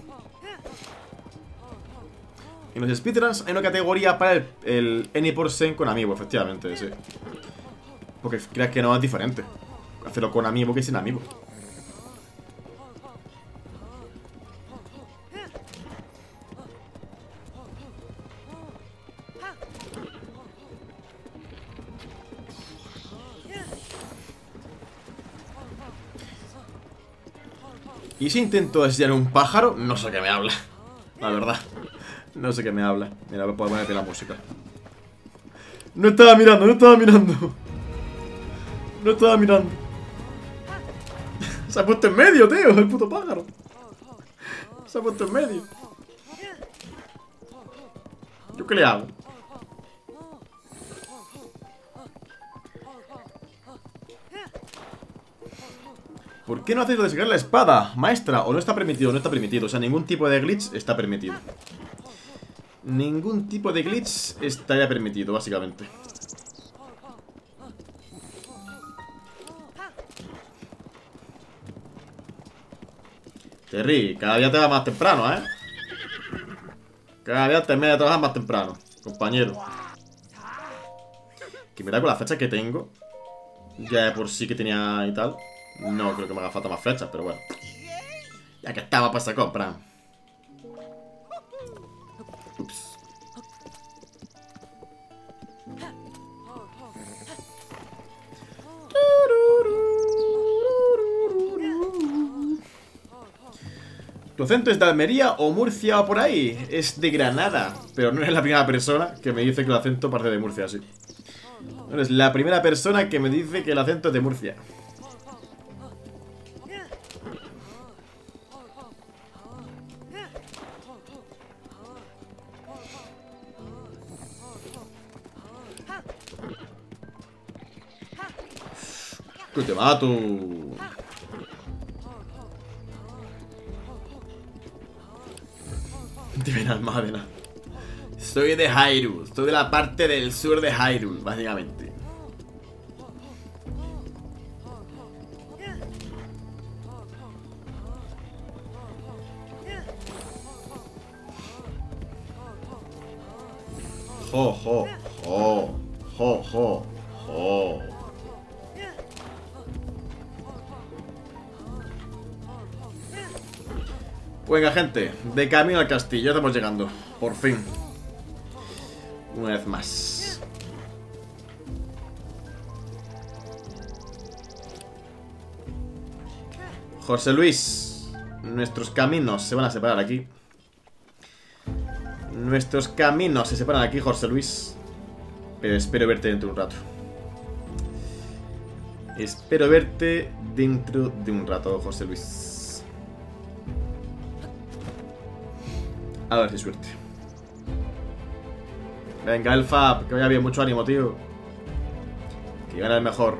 En los speedruns hay una categoría para el Any% con amiibo, efectivamente, sí. Porque creas que no es diferente hacerlo con amiibo que sin amiibo. Y si intento desear un pájaro, no sé qué me habla. La verdad. No sé qué me habla. Mira, puedo poner la música. No estaba mirando, no estaba mirando. No estaba mirando. Se ha puesto en medio, tío, el puto pájaro. Se ha puesto en medio. ¿Yo qué le hago? ¿Por qué no hacéis lo de sacar la espada, maestra? ¿O no está permitido? No está permitido. O sea, ningún tipo de glitch está permitido. Ningún tipo de glitch estaría permitido, básicamente. Terry, cada día te vas más temprano, ¿eh? Cada día te metes a trabajar más temprano, compañero. Que mira con las fechas que tengo. Ya de por sí que tenía y tal. No creo que me haga falta más flechas, pero bueno. Ya que estaba para esa compra. Ups. ¿Tu acento es de Almería o Murcia o por ahí? Es de Granada. Pero no eres la primera persona que me dice que el acento parte de Murcia, sí. No eres la primera persona que me dice que el acento es de Murcia. ¡Que te mato! Dime Almádena. Soy de Hyrule. Estoy de la parte del sur de Hyrule, básicamente. Jo, jo, jo. Jo, jo, jo. Venga, gente, de camino al castillo. Ya estamos llegando, por fin. Una vez más. José Luis, nuestros caminos se van a separar aquí. Nuestros caminos se separan aquí, José Luis. Pero espero verte dentro de un rato. Espero verte dentro de un rato, José Luis. A ver si suerte. Venga, Elfa, que vaya bien, mucho ánimo, tío. Que gane el mejor.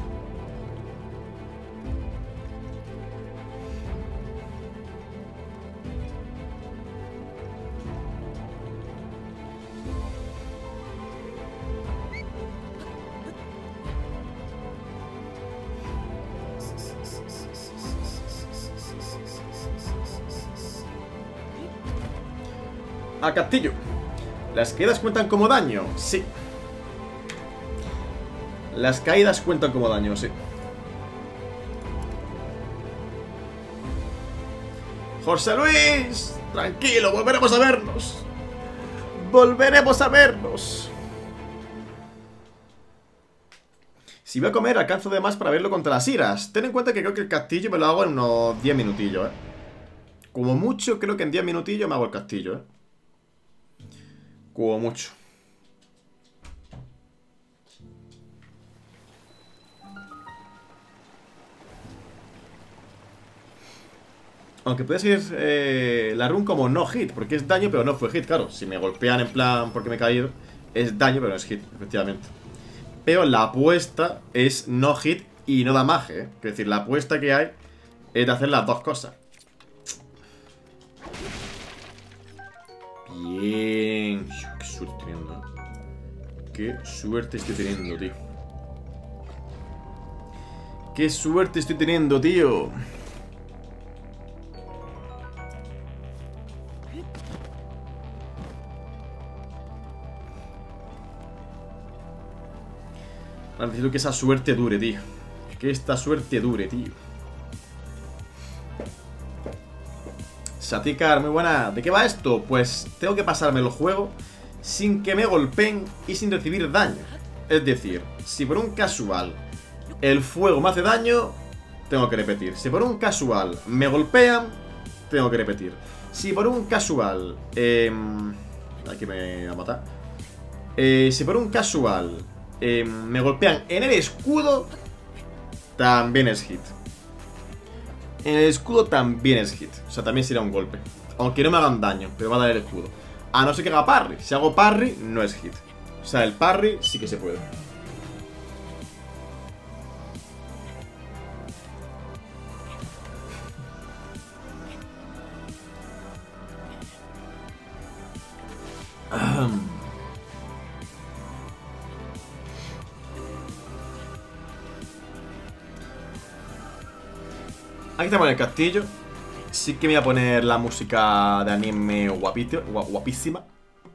A castillo. ¿Las caídas cuentan como daño? Sí. Las caídas cuentan como daño, sí. José Luis, tranquilo, volveremos a vernos. Volveremos a vernos. Si voy a comer, alcanzo de más para verlo contra las iras. Ten en cuenta que creo que el castillo me lo hago en unos 10 minutillos, Como mucho, creo que en 10 minutillos me hago el castillo, Como mucho. Aunque puede ser la run como no hit, porque es daño pero no fue hit, claro. Si me golpean en plan porque me he caído, es daño pero no es hit, efectivamente. Pero la apuesta es no hit y no damage, ¿eh? Es decir, la apuesta que hay es de hacer las dos cosas. Bien. Qué suerte teniendo, ¿eh? Qué suerte estoy teniendo, tío. Qué suerte estoy teniendo, tío. Necesito que esa suerte dure, tío. Que esta suerte dure, tío. Satikar, muy buena. ¿De qué va esto? Pues tengo que pasarme el juego sin que me golpeen y sin recibir daño. Es decir, si por un casual el fuego me hace daño, tengo que repetir. Si por un casual me golpean, tengo que repetir. Si por un casual... aquí me va a matar. Si por un casual me golpean en el escudo, también es hit. En el escudo también es hit. O sea, también será un golpe. Aunque no me hagan daño, pero va a dar el escudo. A no ser que haga parry. Si hago parry, no es hit. O sea, el parry sí que se puede. Aquí estamos en el castillo. Sí que me voy a poner la música de anime guapísima.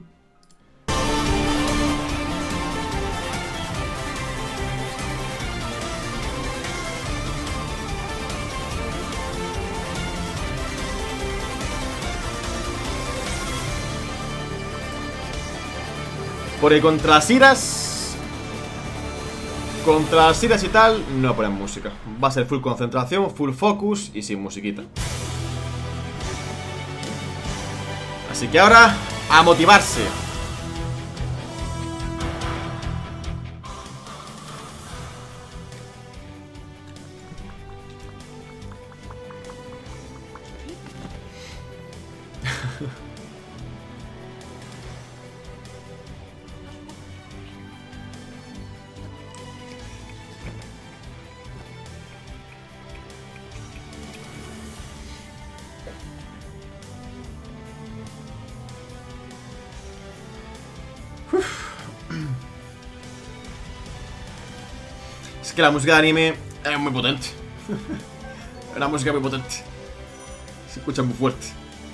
Porque contra las iras y tal, no ponen música. Va a ser full concentración, full focus y sin musiquita. Así que ahora, a motivarse. Es que la música de anime es muy potente. Es una música muy potente. Se escucha muy fuerte.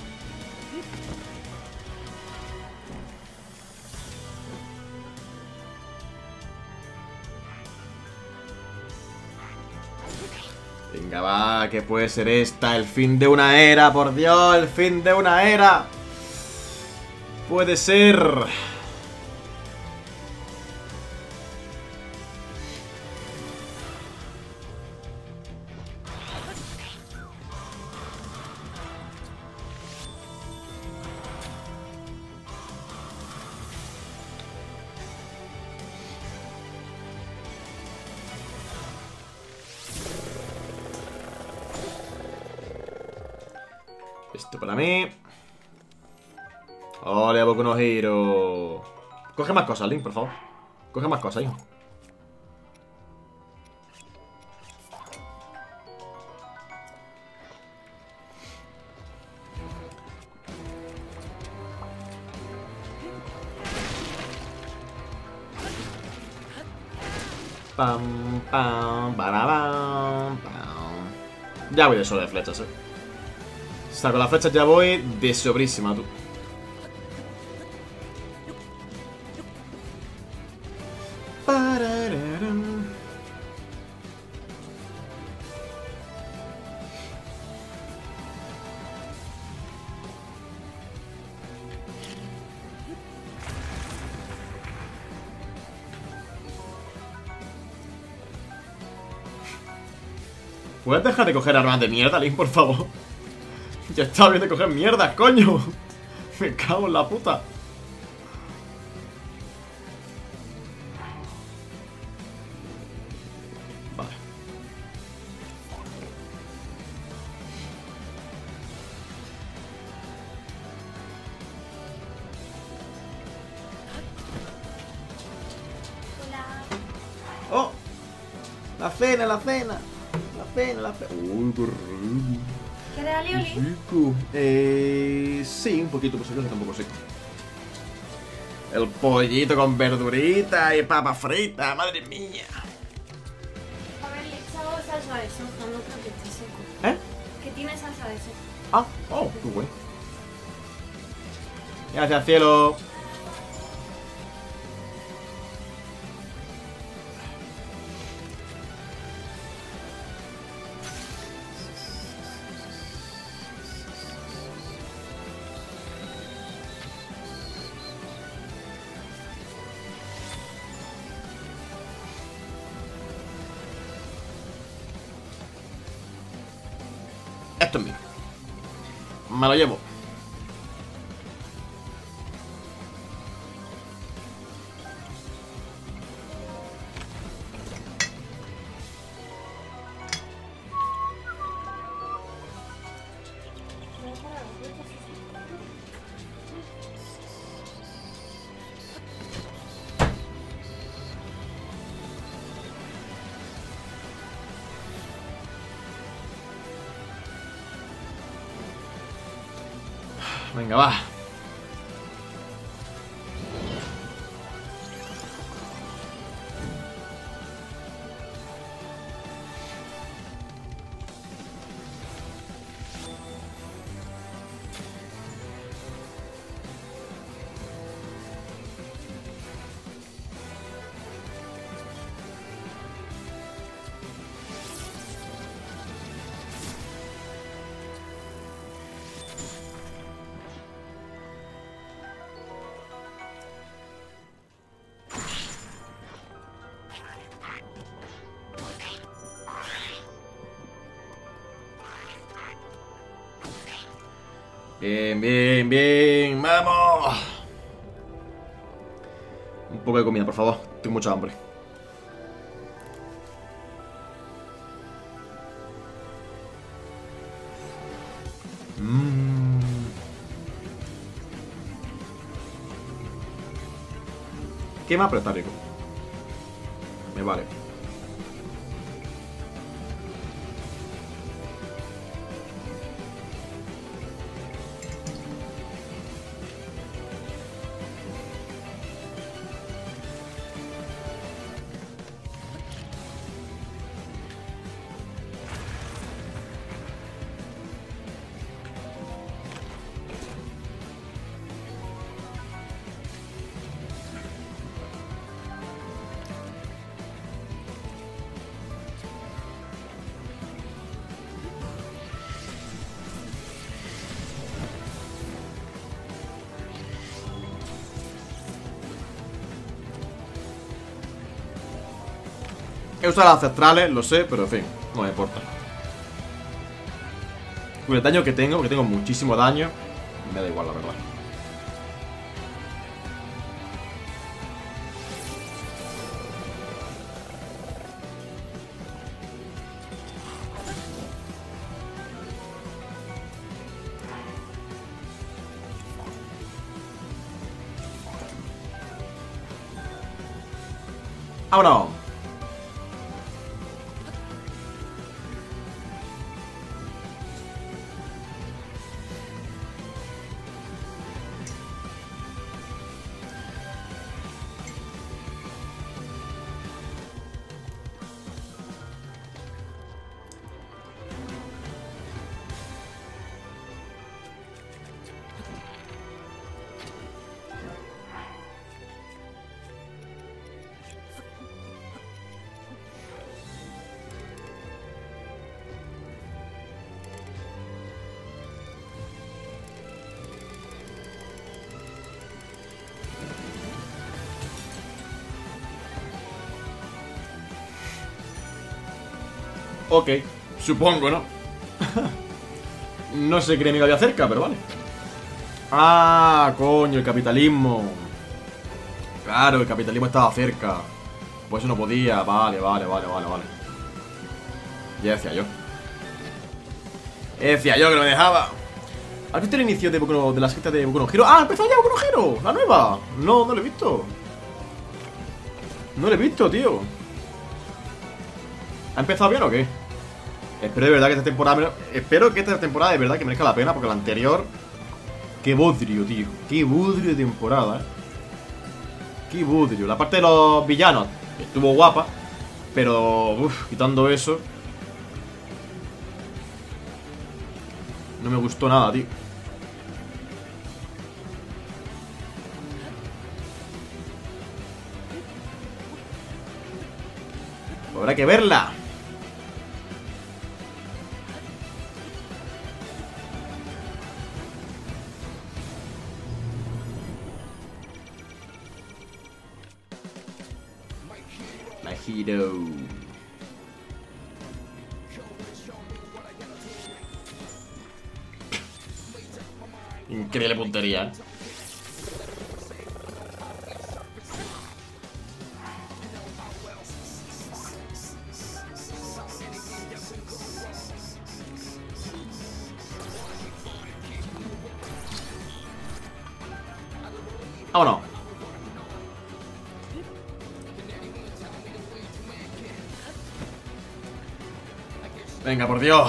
Venga, va, que puede ser esta. El fin de una era, por Dios, el fin de una era. Puede ser. Esto para mí. Ole, Boku no Hero. Coge más cosas, Link, por favor. Coge más cosas, hijo. Pam, pam, barabam, pam. Ya voy de solo de flechas, O sea, con las flechas ya voy de sobrísima, tú. ¿Puedes dejar de coger armas de mierda, Link, por favor? Ya estaba bien de coger mierda, coño. Me cago en la puta. Vale. La cena, la cena. La cena, la cena. Uy, qué rico. ¿Quieres alioli? Rico. Sí, un poquito, pues yo tampoco sé. El pollito con verdurita y papa frita, madre mía. Haberle echado salsa de soja, no creo que esté seco. ¿Eh? Que tiene salsa de soja. Ah, oh, qué bueno. Gracias, cielo. Esto es mío. Me lo llevo. Venga, va. Bien, bien, bien. ¡Vamos! Un poco de comida, por favor. Tengo mucha hambre. Quema, pero está rico. Me vale. He usado las ancestrales, lo sé, pero en fin, no me importa. Con el daño que tengo, porque tengo muchísimo daño, me da igual, la verdad. ¡Vámonos! Ok, supongo, ¿no? No sé qué enemigo había cerca, pero vale. Ah, coño, el capitalismo. Claro, el capitalismo estaba cerca. Pues eso no podía. Vale. Ya decía yo. Decía yo que no me dejaba. ¿Has visto el inicio de, de la secta de Boku no Hero? ¡Ah, empezó ya Boku no Hero! ¡La nueva! No, no lo he visto. No lo he visto, tío. ¿Ha empezado bien o qué? Espero de verdad que esta temporada... Espero que esta temporada de verdad que merezca la pena, porque la anterior... Qué bodrio, tío. Qué bodrio de temporada, Qué bodrio. La parte de los villanos estuvo guapa, pero... Uff, quitando eso... No me gustó nada, tío. Habrá que verla. My hero. Increíble puntería. Vámonos. Venga, por Dios.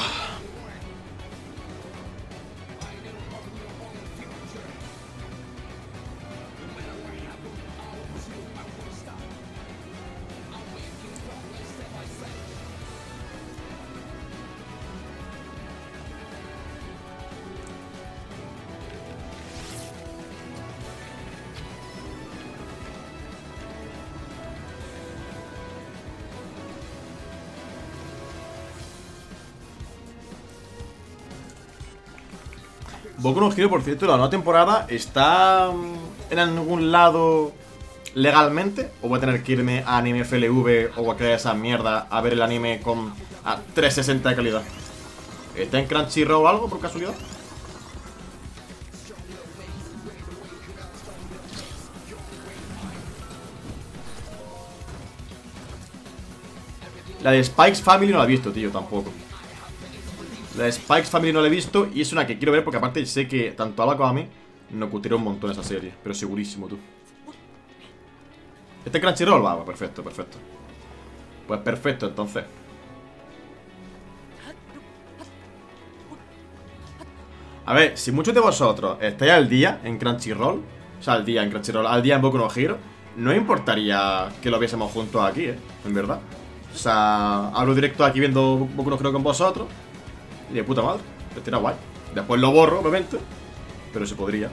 Boku no Hero, por cierto, la nueva temporada está en algún lado legalmente, o voy a tener que irme a Anime FLV o cualquiera de esas mierdas a ver el anime con a 360 de calidad. ¿Está en Crunchyroll o algo por casualidad? La de Spikes Family no la he visto, tío, tampoco. La de Spikes Family no la he visto y es una que quiero ver porque aparte sé que tanto Ava como a mí nos curtirá un montón esa serie. Pero segurísimo, tú. ¿Este Crunchyroll? Va, perfecto, perfecto. Pues perfecto, entonces. A ver, si muchos de vosotros estáis al día en Crunchyroll, o sea, al día en Crunchyroll, al día en Boku no Hero, no importaría que lo viésemos juntos aquí, en verdad. O sea, hablo directo aquí viendo Boku no Hero con vosotros. Y de puta madre, estaría guay. Después lo borro, obviamente, pero se podría.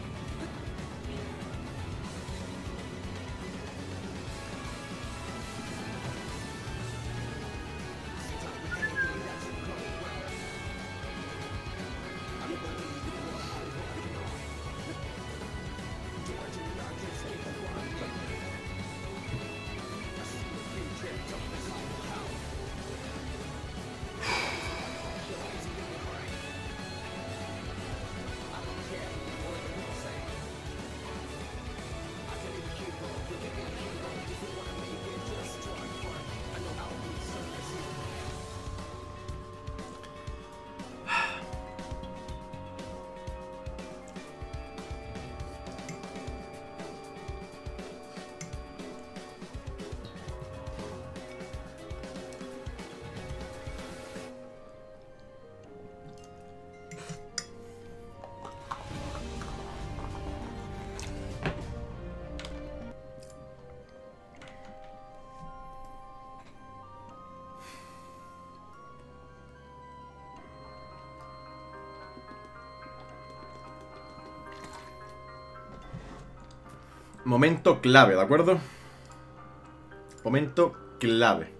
Momento clave, ¿de acuerdo? Momento clave.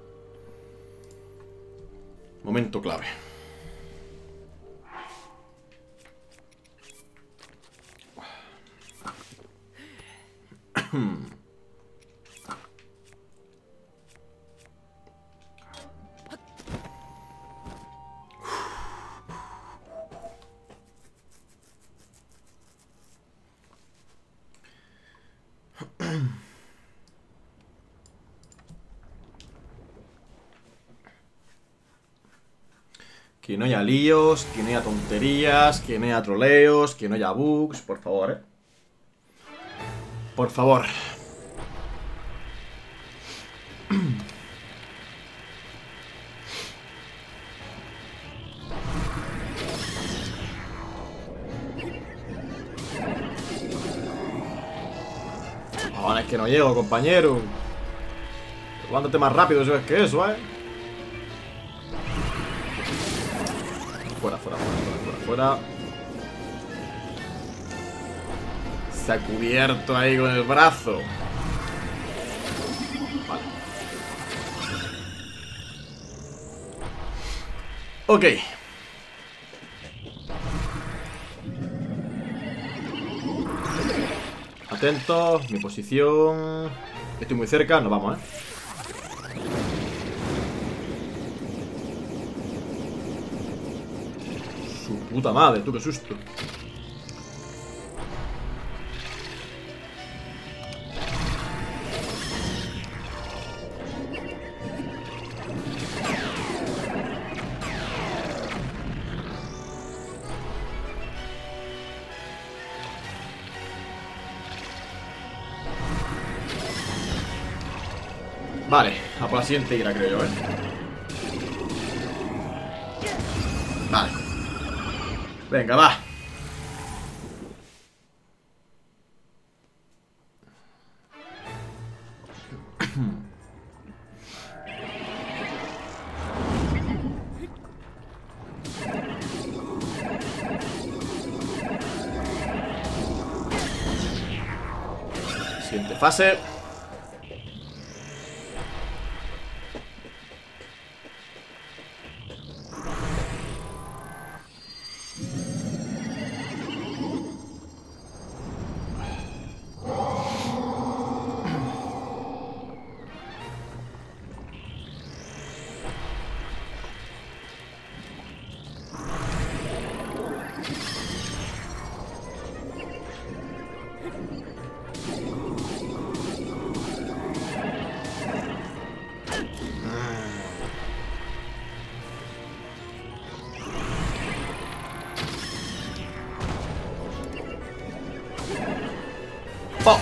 Momento clave. Que no haya líos, que no haya tonterías, que no haya troleos, que no haya bugs, por favor, Por favor. Que no llego, compañero. Levántate más rápido, eso es que eso, Fuera, fuera, fuera, fuera, fuera. Se ha cubierto ahí con el brazo. Vale. Ok. Atento, mi posición. Estoy muy cerca, nos vamos, Su puta madre, tú, qué susto. Vale, a por la siguiente ira, creo yo, Vale. Venga, va. Siguiente fase. ¡Oh!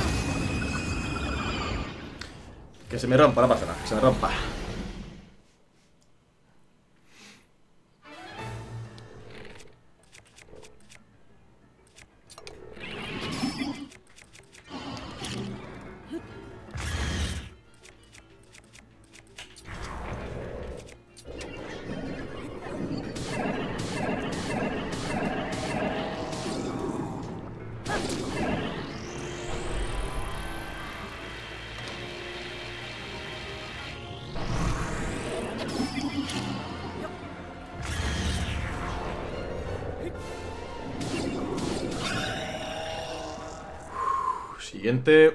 Que se me rompa, no pasa nada, que se me rompa. Siguiente.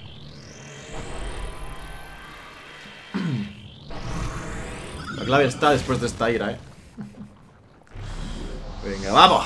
La clave está después de esta ira, Venga, vamos.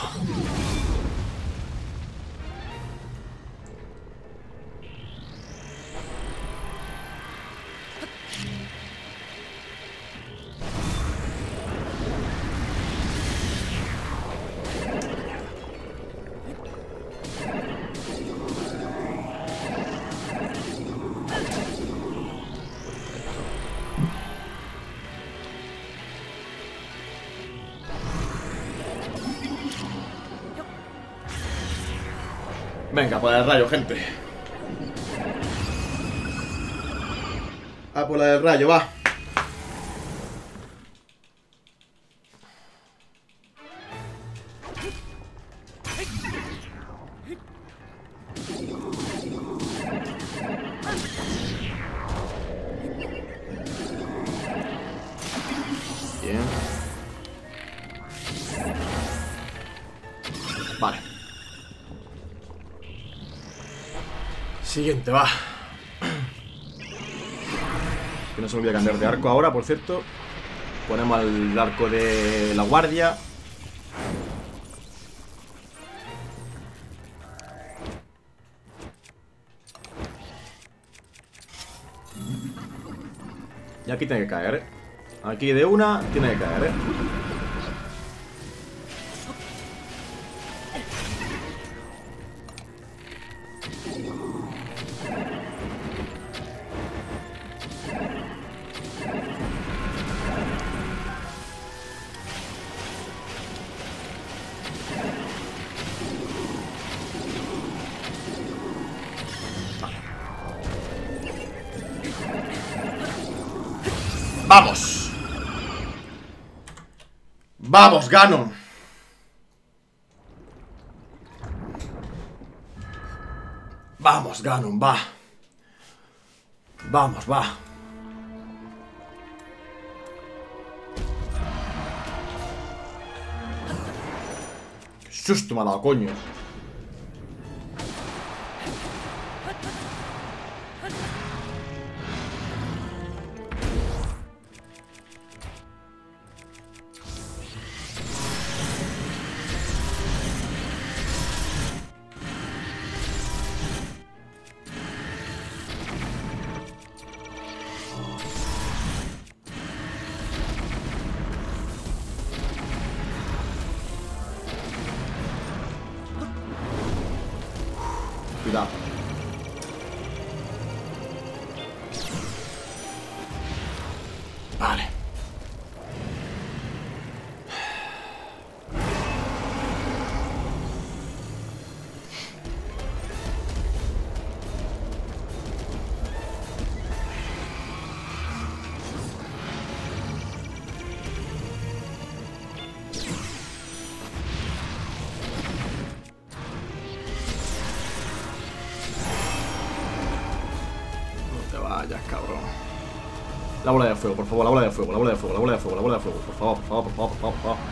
Venga, por el rayo, gente. A por la del rayo, va. Bien. Vale. Siguiente, va. Que no se me olvide cambiar de arco ahora, por cierto. Ponemos el arco de la guardia. Y aquí tiene que caer, Aquí de una tiene que caer, ¡Vamos! ¡Vamos, Ganon! ¡Vamos, Ganon, va! ¡Vamos, va! ¡Qué susto me ha dado, coño! Cuidado. Vale. Vayas, cabrón. La bola de fuego, por favor, la bola de fuego, la bola de fuego, la bola de fuego, la bola de fuego, por favor, por favor, por favor, por favor, por favor.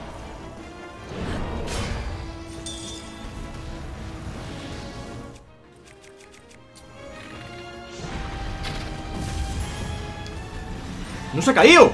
¡No se ha caído!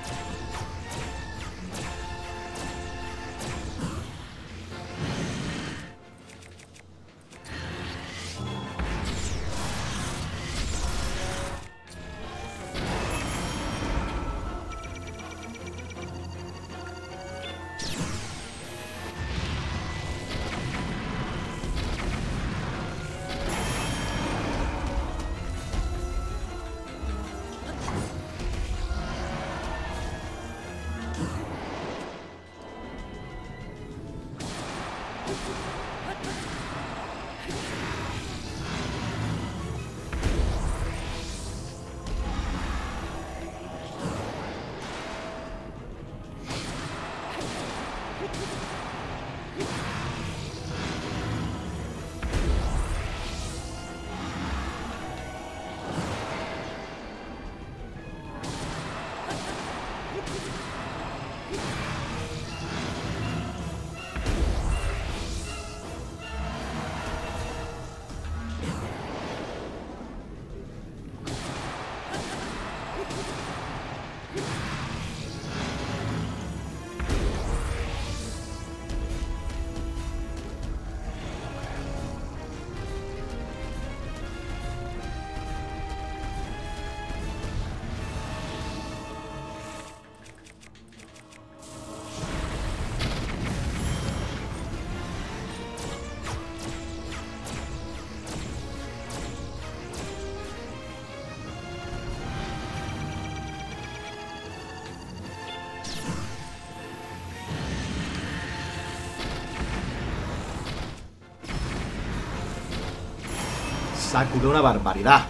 Sacude una barbaridad.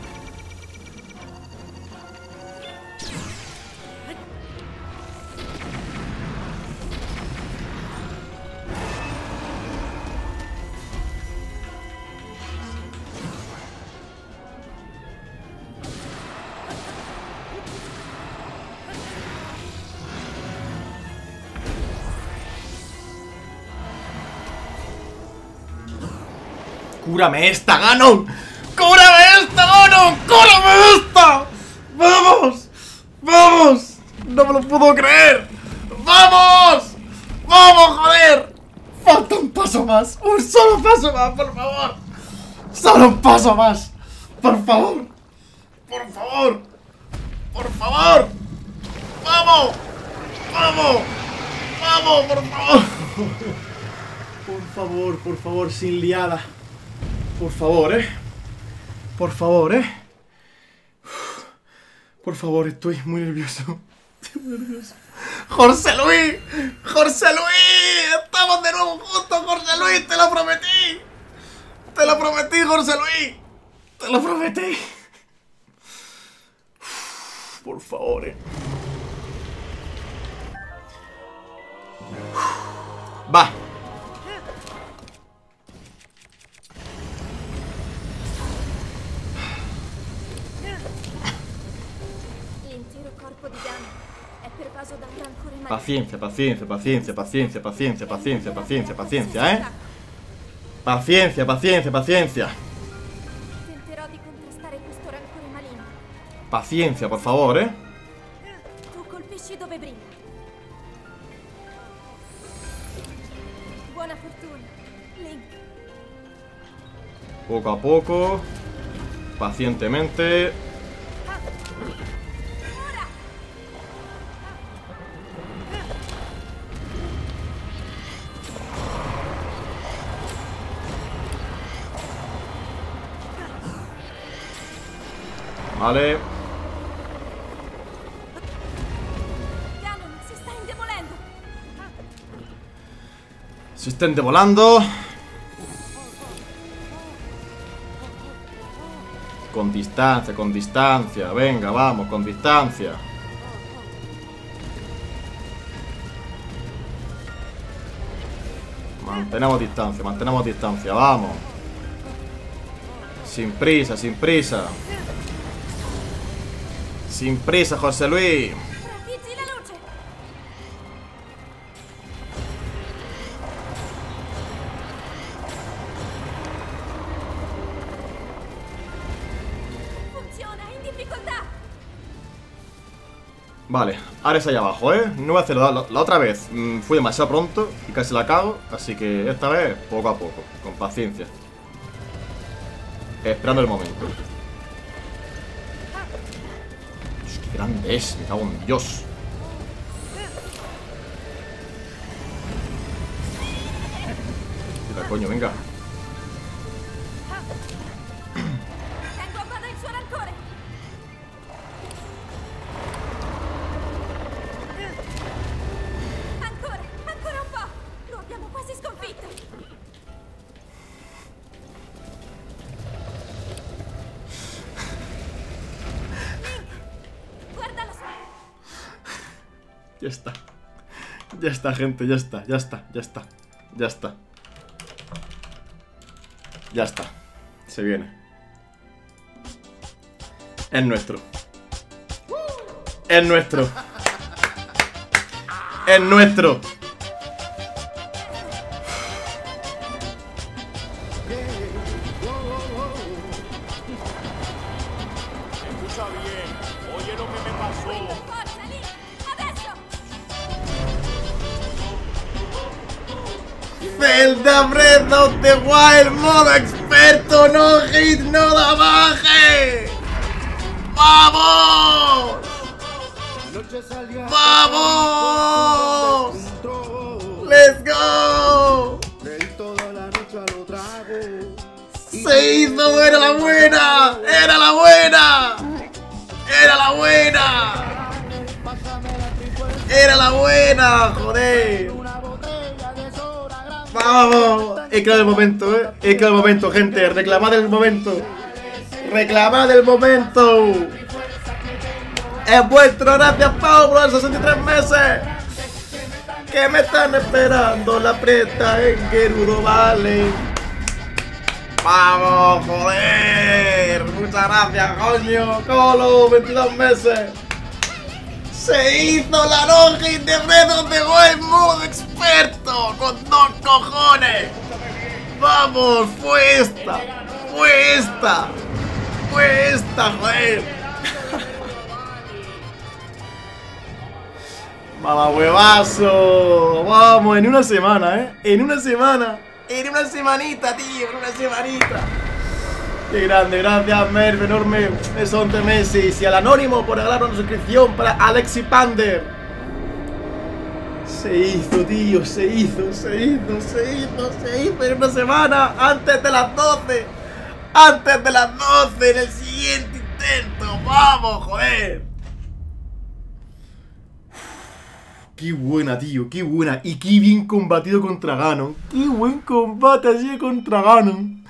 ¡Cúrame esta, Ganon! ¡Cúrame esta, Ganon! ¡Cúrame esta! ¡Vamos! ¡Vamos! ¡No me lo puedo creer! ¡Vamos! ¡Vamos, joder! Falta un paso más. Un solo paso más, por favor. Solo un paso más. Por favor. Por favor. Por favor. ¡Vamos! ¡Vamos! ¡Vamos, por favor! Por favor, sin liada. Por favor, Por favor, Por favor, estoy muy nervioso. Estoy muy nervioso. ¡José Luis! ¡José Luis! ¡Estamos de nuevo juntos, José Luis! ¡Te lo prometí! ¡Te lo prometí, José Luis! ¡Te lo prometí! Por por favor, Va. L'intero corpo di Dan è pervaso da un rancore maligno. Paciencia, paciencia, paciencia, paciencia, paciencia, paciencia, paciencia, paciencia, Paciencia, paciencia, paciencia. Tenterò di contrastare questo rancore maligno. Paciencia, por favor, Tu colpisci dove brilla. Buona fortuna, Link. Poco a poco. Pacientemente. Vale. Ganon si sta indebolendo. Si está endebolando. Con distancia, con distancia. Venga, vamos, con distancia. Mantenemos distancia, vamos. Sin prisa, sin prisa. Sin prisa, José Luis. Trafiggi la luce. Funziona, in difficoltà. Vale, ahora es allá abajo, No voy a hacerlo la otra vez. Fui demasiado pronto y casi la cago. Así que esta vez, poco a poco, con paciencia. Esperando el momento. Qué grande es, me cago en Dios. Mira, coño, venga. Tengo a bada il suo rancore. Ancora un po'. Lo abbiamo quasi sconfitto. Guardalo su. Ya está. Ya está, gente, ya está, ya está, ya está. Ya está. Ya está. Se viene. Es nuestro. Es nuestro. Es nuestro. Escucha bien, oye lo que me pasó. Forza, Link. Adesso. Zelda Breath of the Wild, modo experto, no hit, no da baje. ¡Vamos! ¡Vamos! ¡Let's go! ¡Se hizo! ¡Era la buena! ¡Era la buena! ¡Era la buena! ¡Era la buena! ¡Joder! ¡Vamos! He creado el momento, He creado el momento, gente. Reclamad el momento. Reclamad el momento. Es vuestro, gracias Pau por los 63 meses. Que me están esperando la preta en Gerudo Valley. ¡Vamos, joder! Muchas gracias, coño. Colo, 22 meses. Se hizo la no-hit de Breath of the Wild modo experto. Con 2 cojones. ¡Vamos! ¡Fue esta! ¡Fue esta! ¡Fue esta, joder! ¡Mamá huevazo! Vamos, en una semana, En una semana. En una semanita, tío. En una semanita. ¡Qué grande! Gracias, Merv, enorme. Son de Messi. Y al Anónimo por regalar una suscripción para Alexi Pander. Se hizo, tío. Se hizo en una semana. Antes de las 12. Antes de las 12. En el siguiente intento. ¡Vamos, joder! Qué buena, tío, qué buena. Y qué bien combatido contra Ganon. Qué buen combate así contra Ganon.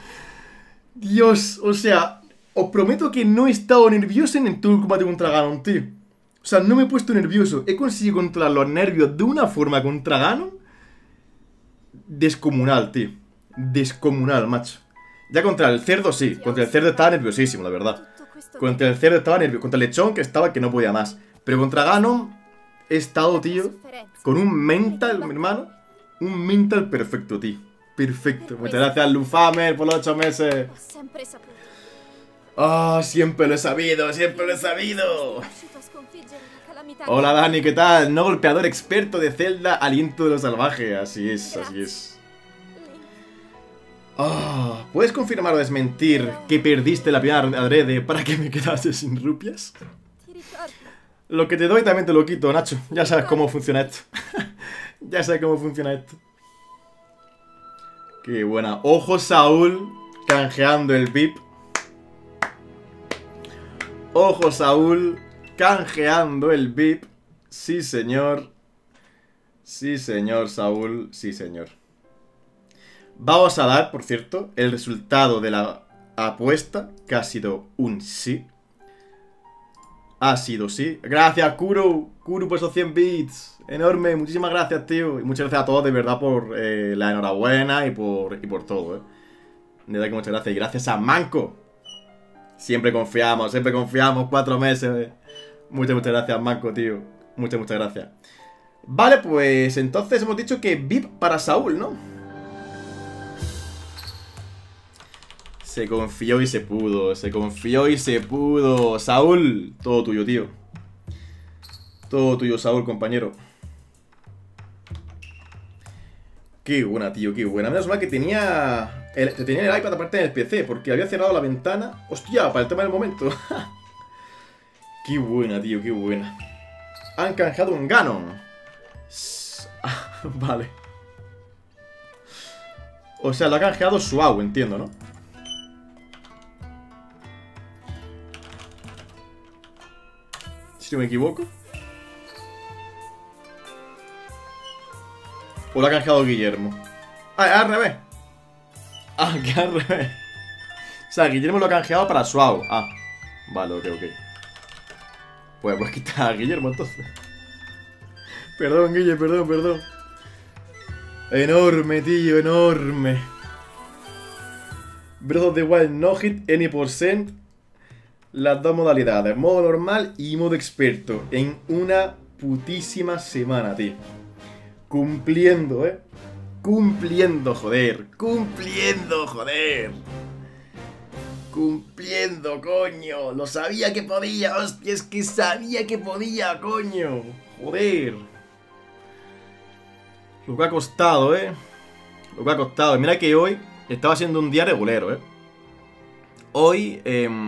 Dios, o sea, os prometo que no he estado nervioso en todo el combate contra Ganon, tío. O sea, no me he puesto nervioso. He conseguido controlar los nervios de una forma contra Ganon descomunal, tío. Descomunal, macho. Ya contra el cerdo sí. Contra el cerdo estaba nerviosísimo, la verdad. Tutto questo Contra el cerdo estaba nervioso. Contra el lechón que estaba que no podía más. Pero contra Ganon he estado, tío, con un mental, mi hermano. Un mental perfecto, tío. Perfecto. Muchas gracias, Lufamer, por los 8 meses. ho sempre saputo. Ah, siempre lo he sabido, siempre lo he sabido. Riuscito a sconfiggere la calamità. Hola Dani, ¿qué tal? No golpeador experto de Zelda, aliento de lo salvaje. Así es, así es. Link, Ah, ¿puedes confirmar o desmentir que perdiste la primera adrede para que me quedase sin rupias? ti ricordi? Lo que te doy también te lo quito, Nacho. Ya sabes cómo funciona esto. Ya sabes cómo funciona esto. Qué buena. Ojo Saúl canjeando el VIP. Ojo Saúl canjeando el VIP. Sí, señor. Sí, señor, Saúl. Sí, señor. Vamos a dar, por cierto, el resultado de la apuesta, que ha sido un sí. Ha sido sí. Gracias, Kuro. Kuro por esos 100 bits. Enorme. Muchísimas gracias, tío. Y muchas gracias a todos, de verdad, por la enhorabuena y por todo, De verdad que muchas gracias. Y gracias a Manco. Siempre confiamos, 4 meses. Muchas gracias, Manco, tío. Muchas gracias. Vale, pues entonces hemos dicho que VIP para Saúl, ¿no? Se confió y se pudo. Se confió y se pudo. Saúl, todo tuyo, tío. Todo tuyo, Saúl, compañero. Qué buena, tío, qué buena. Menos mal que tenía el iPad aparte en el PC, porque había cerrado la ventana. Hostia, para el tema del momento. Qué buena, tío, qué buena. Han canjeado un Ganon. Vale. O sea, lo ha canjeado Suau, entiendo, ¿no? Si no me equivoco. ¿O lo ha canjeado Guillermo? Ah, al revés. Ah, que al revés. O sea, Guillermo lo ha canjeado para Suau. Ah, vale, ok. Pues quitar a Guillermo entonces. Perdón, Guille, perdón. Enorme, tío, enorme. Breath of the Wild no hit any %. Las dos modalidades, modo normal y modo experto, en una putísima semana, tío. Cumpliendo, Cumpliendo, joder. Cumpliendo, coño. Lo sabía que podía, hostia, es que sabía que podía, coño. Joder. Lo que ha costado, Lo que ha costado. Mira que hoy estaba siendo un día regulero, Hoy,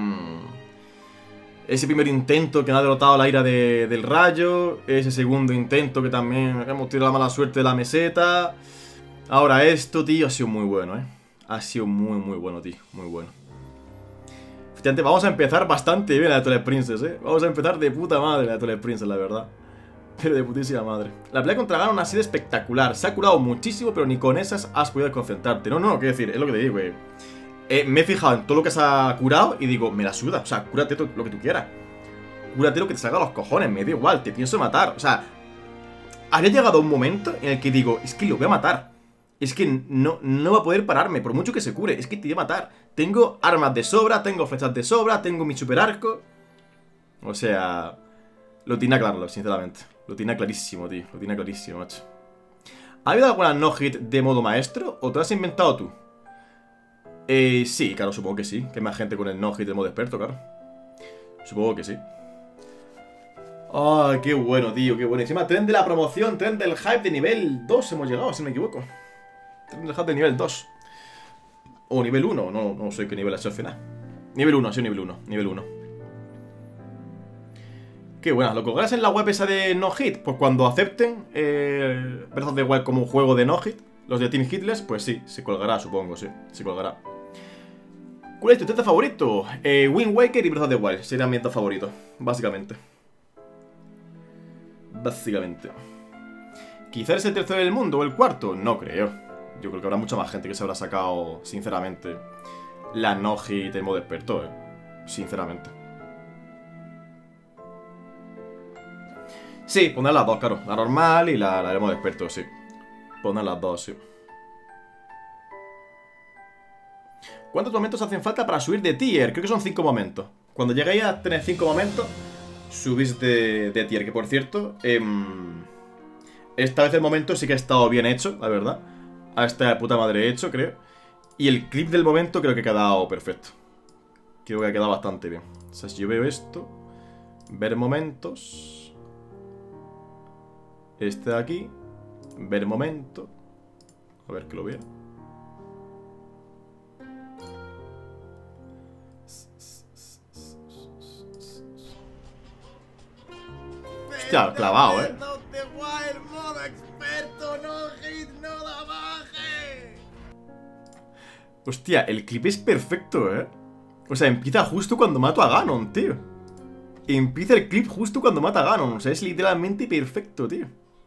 ese primer intento que no ha derrotado la ira del rayo. Ese segundo intento que también hemos tirado la mala suerte de la meseta. Ahora esto, tío, ha sido muy bueno, Ha sido muy bueno, tío. Muy bueno. Efectivamente, vamos a empezar bastante bien la Twilight Princess, Vamos a empezar de puta madre la Twilight Princess, la verdad. Pero de putísima madre. La pelea contra Ganon ha sido espectacular. Se ha curado muchísimo, pero ni con esas has podido concentrarte. No, quiero decir, es lo que te digo, me he fijado en todo lo que se ha curado y digo, me la suda. O sea, cúrate lo que tú quieras. Cúrate lo que te salga a los cojones, me da igual, te pienso matar. O sea, había llegado un momento en el que digo, es que lo voy a matar. Es que no va a poder pararme, por mucho que se cure. Es que te voy a matar. Tengo armas de sobra, tengo flechas de sobra, tengo mi super arco. O sea, lo tenía claro, sinceramente. Lo tenía clarísimo, tío. Lo tenía clarísimo, macho. ¿Ha habido alguna no-hit de modo maestro o te lo has inventado tú? Sí, claro, supongo que sí. Que hay más gente con el no-hit de modo experto, claro. Supongo que sí. Ay, qué bueno, tío, qué bueno. Encima, tren de la promoción, tren del hype de nivel 2 hemos llegado, si no me equivoco. Tren del hype de nivel 2. O nivel 1, no sé qué nivel ha sido al final. Nivel 1, sí, nivel 1. Qué buena, ¿lo colgarás en la web esa de no hit? Pues cuando acepten Breath of the Wild como juego de no hit, los de Team Hitless, pues sí, se colgará, supongo, sí, se colgará. ¿Cuál es tu teta favorito? Wind Waker y Breath of the Wild serían mis dos favoritos, básicamente. ¿Quizás es el tercero del mundo o el cuarto? No creo. Yo creo que habrá mucha más gente que se habrá sacado, sinceramente, la no hit en modo experto, sinceramente. Sí, poner las dos, claro. La normal y la haremos de experto, sí. Poner las dos, sí. ¿Cuántos momentos hacen falta para subir de tier? Creo que son 5 momentos. Cuando lleguéis a tener 5 momentos, subís de tier. Que por cierto, esta vez el momento sí que ha estado bien hecho, la verdad. Ha estado de puta madre hecho, creo. Y el clip del momento creo que ha quedado perfecto. Creo que ha quedado bastante bien. O sea, si yo veo esto, ver momentos, este de aquí, ver momento. A ver que lo vea. Hostia, clavado, Hostia, el clip es perfecto, O sea, empieza justo cuando mato a Ganon, tío. Empieza el clip justo cuando mata a Ganon. O sea, es literalmente perfecto, tío.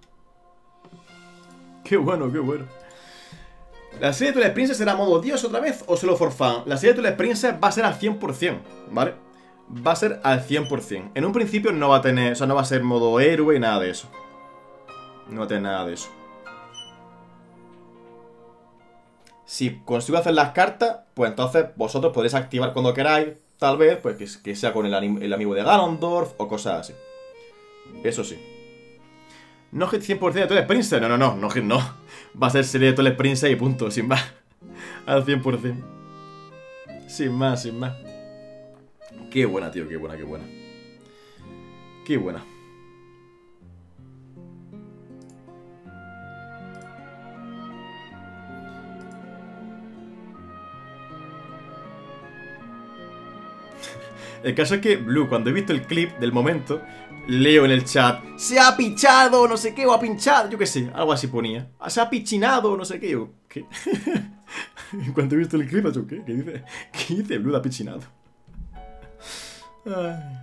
Qué bueno, qué bueno. ¿La serie de Twilight Princess será modo Dios otra vez o solo for fun? La serie de Twilight Princess va a ser al 100%, ¿vale? Va a ser al 100%. En un principio no va a tener... O sea, no va a ser modo héroe y nada de eso. No va a tener nada de eso. Si consigo hacer las cartas, pues entonces vosotros podréis activar cuando queráis, tal vez, pues que sea con el amigo de Ganondorf o cosas así. Eso sí. No hit 100% de Twilight Princess. No hit no. Va a ser serie de Twilight Princess y punto, sin más. Al 100%. Sin más, sin más. Qué buena, tío, qué buena, qué buena. Qué buena. El caso es que, Blue, cuando he visto el clip del momento, leo en el chat: se ha pichado, no sé qué, o ha pinchado, yo qué sé, algo así ponía. Se ha pichinado, no sé qué, yo, ¿qué? Cuando he visto el clip, yo, ¿qué? ¿Qué dice Blue? Ha pichinado. Ay.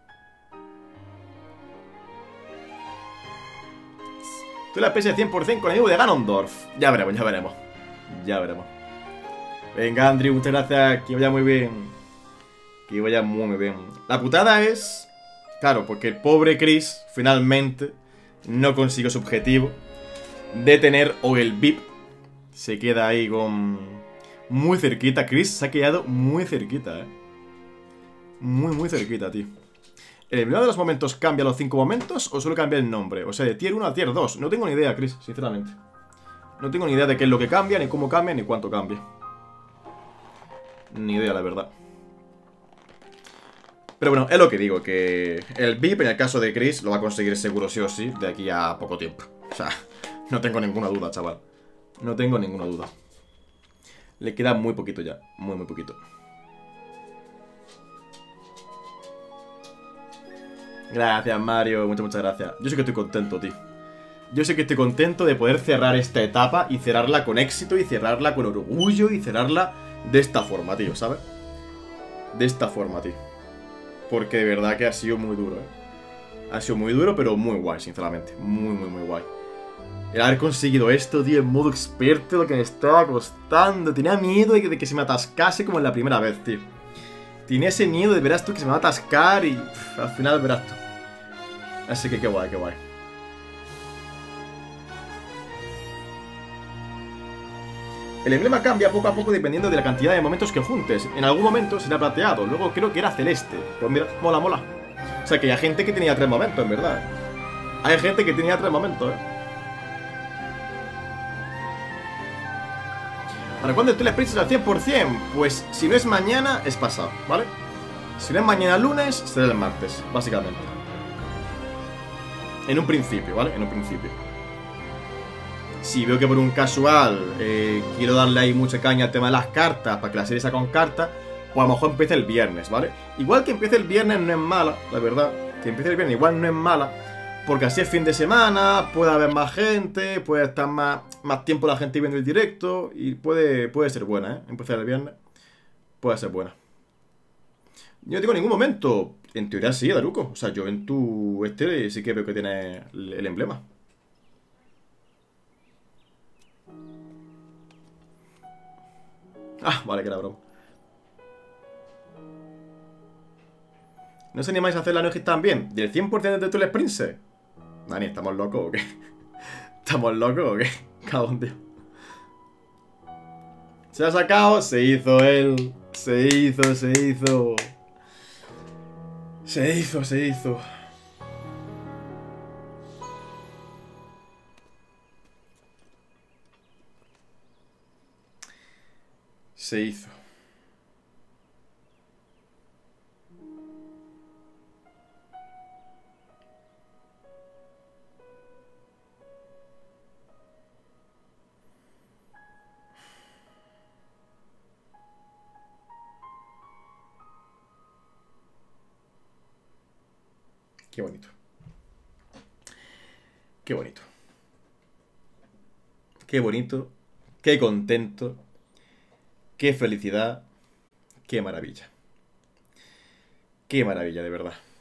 Tú la PS 100% con el amigo de Ganondorf. Ya veremos, ya veremos. Ya veremos. Venga, Andrew, muchas gracias. Que vaya muy bien. Que vaya muy bien. La putada es... Claro, porque el pobre Chris finalmente no consiguió su objetivo de tener o el VIP. Se queda ahí con... Muy cerquita. Chris se ha quedado muy cerquita, muy cerquita, tío. ¿El emblema de los momentos cambia los 5 momentos o solo cambia el nombre? O sea, de tier 1 a tier 2. No tengo ni idea, Chris, sinceramente. No tengo ni idea de qué es lo que cambia, ni cómo cambia, ni cuánto cambia. Ni idea, la verdad. Pero bueno, es lo que digo, que el VIP en el caso de Chris lo va a conseguir seguro sí o sí de aquí a poco tiempo. O sea, no tengo ninguna duda, chaval. No tengo ninguna duda. Le queda muy poquito ya, muy poquito. Gracias, Mario, muchas gracias. Yo sé que estoy contento, tío. Yo sé que estoy contento de poder cerrar esta etapa y cerrarla con éxito y cerrarla con orgullo y cerrarla de esta forma, tío, ¿sabes? De esta forma, tío. Porque de verdad que ha sido muy duro, Ha sido muy duro, pero muy guay, sinceramente. Muy guay. El haber conseguido esto, tío, en modo experto, lo que me estaba costando. Tenía miedo de que se me atascase como en la primera vez, tío. Tenía ese miedo de, verás tú, que se me va a atascar y al final verás tú. Así que qué guay, qué guay. El emblema cambia poco a poco dependiendo de la cantidad de momentos que juntes. En algún momento será plateado, luego creo que era celeste. Pues mira, mola. O sea que hay gente que tenía 3 momentos, en verdad. Hay gente que tenía 3 momentos, ¿Para cuándo tú le expresas al 100%? Pues si no es mañana, es pasado, ¿vale? Si no es mañana lunes, será el martes, básicamente. En un principio, ¿vale? En un principio. Si veo que por un casual quiero darle ahí mucha caña al tema de las cartas, para que la serie sea con cartas, pues a lo mejor empiece el viernes, ¿vale? Igual que empiece el viernes no es mala, la verdad. Que empiece el viernes igual no es mala, porque así es fin de semana, puede haber más gente, puede estar más tiempo la gente viendo el directo y puede ser buena, Empezar el viernes puede ser buena. Yo no tengo ningún momento. En teoría sí, Daruko. O sea, yo en tu sí que veo que tiene el emblema. Ah, vale, que era broma. ¿No os animáis a hacer la Nojis también? ¿Del 100% de Twilight Princess? Dani, ¿estamos locos o qué? ¿Estamos locos o qué? Cago en Dios. Se ha sacado, se hizo él. Se hizo. Se hizo. Se hizo. Se hizo. Qué bonito. Qué bonito. Qué bonito. Qué contento. Qué felicidad. Qué maravilla. Qué maravilla, de verdad.